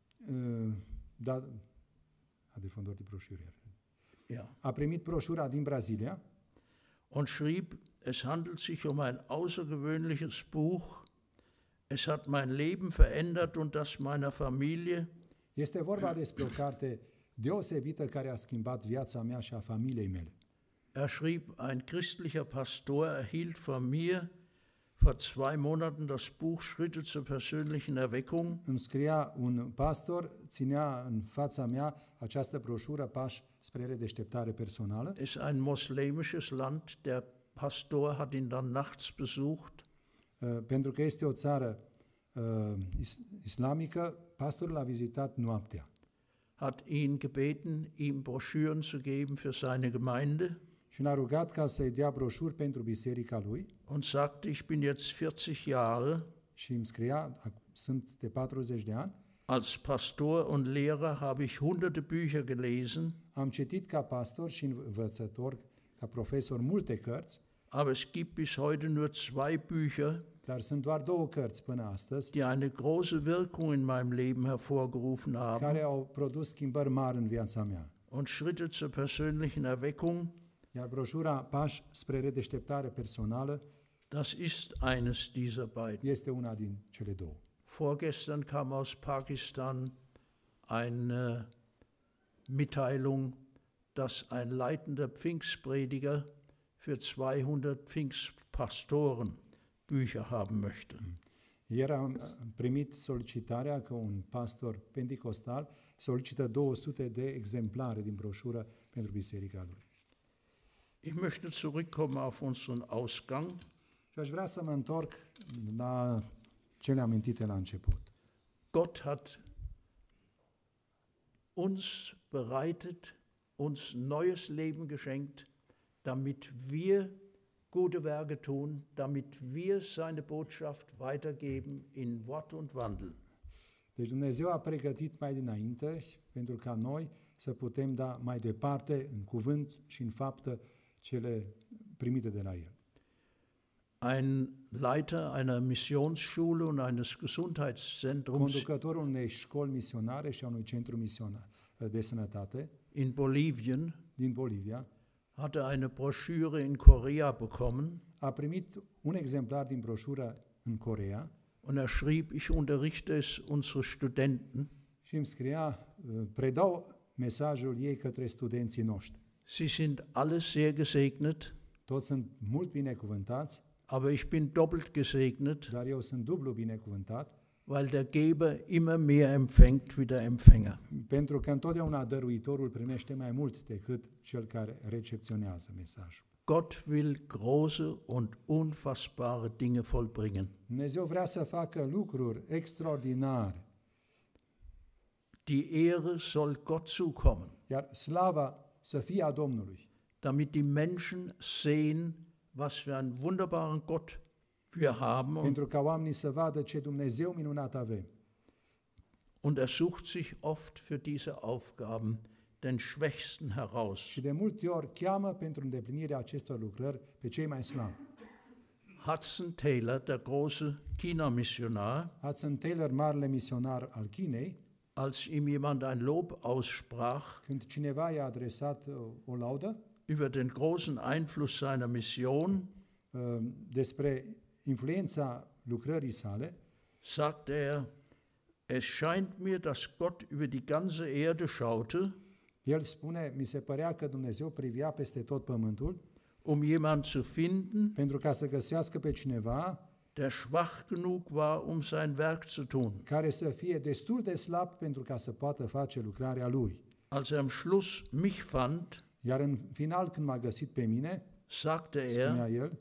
A: A primit broșura din Brazilia
B: Und schrieb, es handelt sich um ein außergewöhnliches Buch. Es hat mein Leben verändert und das meiner Familie.
A: Este vorba despre o carte deosebită care a schimbat viața mea și a familiei mele.
B: Er schrieb, ein christlicher Pastor erhielt von mir vor 2 Monaten das Buch Schritte zur persönlichen Erweckung.
A: Îmi scria un pastor, ținea în fața mea această broșură, Pași spre redeșteptare personală.
B: Es ist ein moslemisches Land. Der Pastor hat ihn dann nachts besucht.
A: Pentru că este o țară islamică, pastorul l-a vizitat noaptea.
B: Hat ihn gebeten, ihm Broschüren zu geben für seine Gemeinde.
A: Și l-a rugat ca să-i dea broșuri pentru biserica lui.
B: Und sagte, ich bin jetzt 40 Jahre.
A: Și îmi scria, sunt de 40 de ani.
B: Als Pastor und Lehrer habe ich hunderte Bücher gelesen.
A: Am citit ca pastor și învățător, ca profesor, multe cărți.
B: Aber es gibt bis heute nur 2 Bücher,
A: Dar sunt doar 2 cărți până astăzi
B: die eine große Wirkung in meinem Leben hervorgerufen
A: care
B: haben.
A: au produs schimbări mari în viața mea.
B: Und Schritte zur persönlichen Erweckung,
A: Iar broșura Pași spre redeșteptare personală
B: das ist eines dieser beiden.
A: este una din cele 2.
B: Vorgestern kam aus Pakistan eine Mitteilung, dass ein leitender Pfingstprediger für 200 Pfingstpastoren Bücher haben möchte.
A: Ieri am primit solicitarea că un pastor penticostal solicită 200 de exemplare din broșură pentru biserica lui.
B: Ich möchte zurückkommen auf unseren Ausgang.
A: Și aș vrea să mă întorc la cele amintite la început.
B: Gott hat uns bereitet, uns neues Leben geschenkt, damit wir gute Werke tun, damit wir seine Botschaft weitergeben in Wort und Wandel.
A: Deci Dumnezeu a pregătit mai dinainte pentru ca noi să putem da mai departe în cuvânt și în faptă cele primite de la El.
B: Ein Leiter einer Missionsschule und eines Gesundheitszentrums
A: Conducătorul unei școli misionare și a unui centru misionar de sănătate
B: in Bolivien
A: din Bolivia
B: hatte eine Broschüre in Korea bekommen
A: a primit un exemplar din broșură în Coreea
B: und er schrieb, ich unterrichte es unsere Studenten.
A: și îmi scria, predau mesajul ei către studenții noștri.
B: Sie sind alle sehr gesegnet,
A: Toți sunt mult binecuvântați,
B: aber ich bin doppelt gesegnet,
A: dar eu sunt dublu binecuvântat,
B: weil der Geber immer mehr empfängt wie der Empfänger.
A: pentru că întotdeauna dăruitorul primește mai mult decât cel care recepționează mesajul.
B: Gott will große und unfassbare Dinge vollbringen.
A: Dumnezeu vrea să facă lucruri extraordinare,
B: Die Ehre soll Gott zukommen,
A: iar slava să fie a Domnului,
B: damit die Menschen sehen, was für einen wunderbaren Gott wir haben.
A: pentru ca oamenii să vadă ce Dumnezeu minunat avem.
B: Und er sucht sich oft für diese Aufgaben den Schwächsten heraus.
A: Și de multe ori cheamă pentru îndeplinirea acestor lucrări pe cei mai slabi.
B: Hudson Taylor, der große China-Missionar,
A: Hudson Taylor, marele misionar al Chinei,
B: als ihm jemand ein Lob aussprach
A: când cineva i-a adresat o laudă
B: über den großen Einfluss seiner Mission,
A: despre influența lucrării sale,
B: sagte er, es scheint mir, dass Gott über die ganze Erde schaute,
A: el spune, mi se părea că Dumnezeu privea peste tot pământul
B: um jemand zu finden,
A: pentru ca să găsească pe cineva
B: der schwach genug war, um sein Werk zu tun.
A: care să fie destul de slab pentru ca să poată face lucrarea lui.
B: Als er am Schluss mich fand,
A: Iar în final, când m-a găsit pe mine,
B: sagte
A: spunea
B: er,
A: el,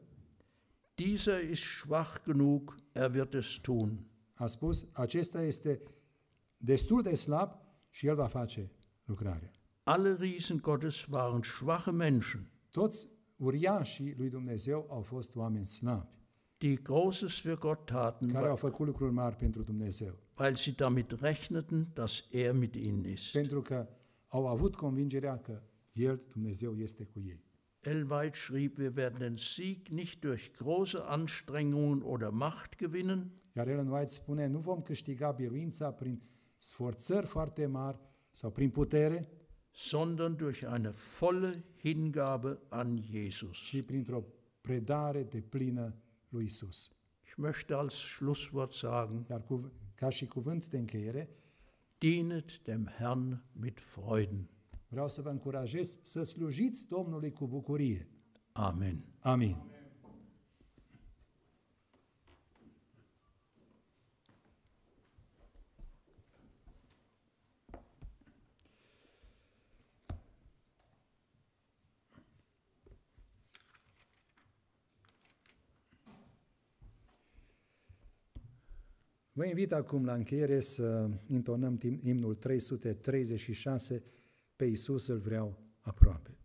B: dieser ist schwach genug, er wird es tun.
A: a spus, acesta este destul de slab și el va face lucrarea.
B: Alle Riesen Gottes waren schwache Menschen,
A: Toți uriașii lui Dumnezeu au fost oameni slabi,
B: die Großes für Gott taten,
A: care au făcut lucruri mari pentru Dumnezeu,
B: weil sie damit rechneten, dass er mit ihnen ist.
A: pentru că au avut convingerea că El, Dumnezeu, este cu ei.
B: Ellen White schrieb, wir werden den Sieg nicht durch große Anstrengungen oder Macht gewinnen,
A: Iar Ellen White spune, nu vom câștiga biruința prin sforțări foarte mari sau prin putere,
B: sondern durch eine volle Hingabe an Jesus.
A: ci printr-o predare deplină lui Isus.
B: Ich möchte als Schlusswort sagen,
A: Iar ca și cuvânt de încheiere,
B: dienet dem Herrn mit Freuden.
A: vreau să vă încurajez să slujiți Domnului cu bucurie.
B: Amen.
A: Amin. Vă invit acum la încheiere să intonăm imnul 336, Pe Iisus îl vreau aproape.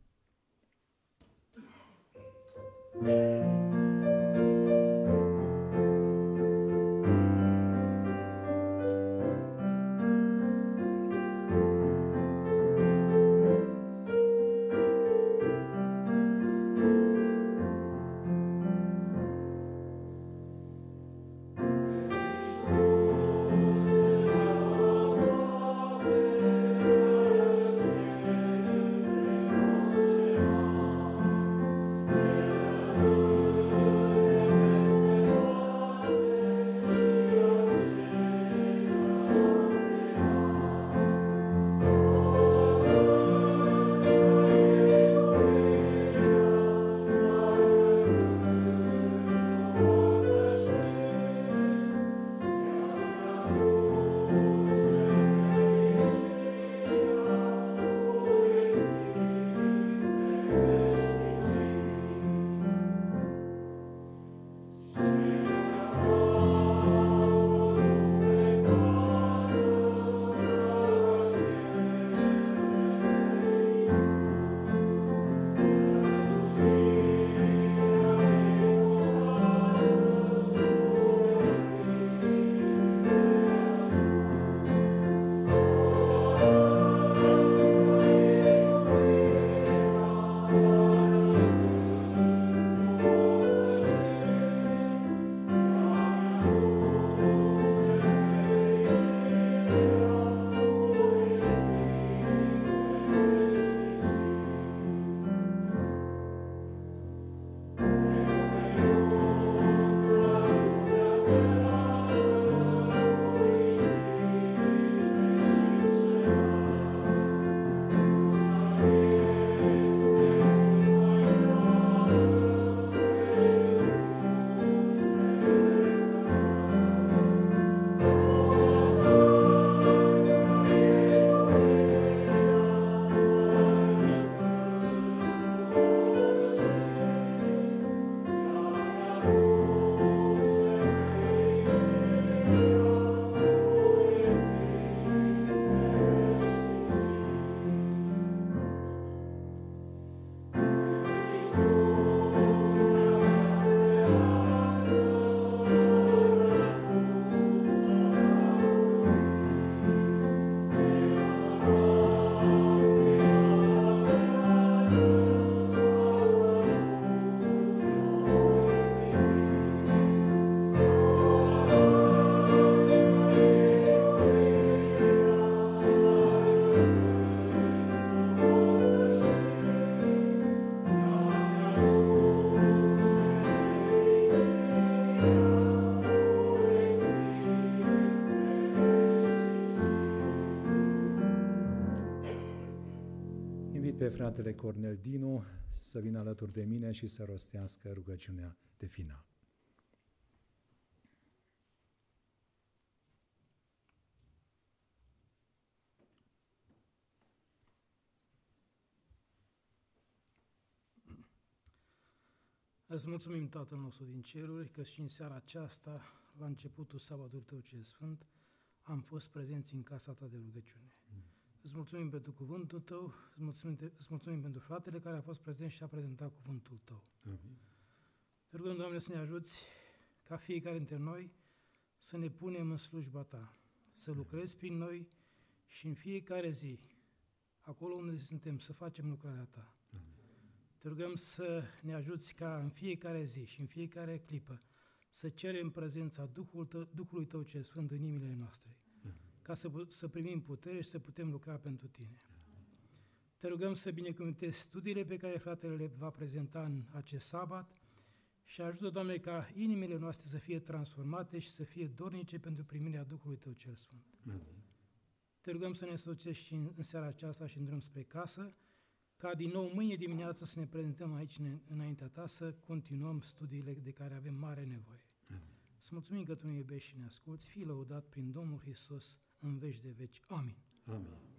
A: Pe fratele Cornel Dinu să vină alături de mine și să rostească rugăciunea de final.
C: Îți mulțumim, Tatăl nostru din ceruri, că și în seara aceasta, la începutul sabatului Tău cel Sfânt, am fost prezenți în casa Ta de rugăciune. Îți mulțumim pentru cuvântul Tău, îți mulțumim pentru fratele care a fost prezent și a prezentat cuvântul Tău.
A: Amin.
C: Te rugăm, Doamne, să ne ajuți ca fiecare dintre noi să ne punem în slujba Ta, să lucrezi prin noi și în fiecare zi, acolo unde suntem, să facem lucrarea Ta.
A: Amin.
C: Te rugăm să ne ajuți ca în fiecare zi și în fiecare clipă să cerem prezența Duhului Tău cel Sfânt în inimile noastre, ca să primim putere și să putem lucra pentru Tine. Te rugăm să binecuvântezi studiile pe care fratele le va prezenta în acest sabat și ajută, Doamne, ca inimile noastre să fie transformate și să fie dornice pentru primirea Duhului Tău cel Sfânt. Te rugăm să ne însoțești și în seara aceasta și în drum spre casă, ca din nou mâine dimineață să ne prezentăm aici înaintea Ta, să continuăm studiile de care avem mare nevoie. Îți mulțumim că Tu ne iubești și ne asculți, fii lăudat prin Domnul Hristos în veci de veci. Amin.
A: Amin.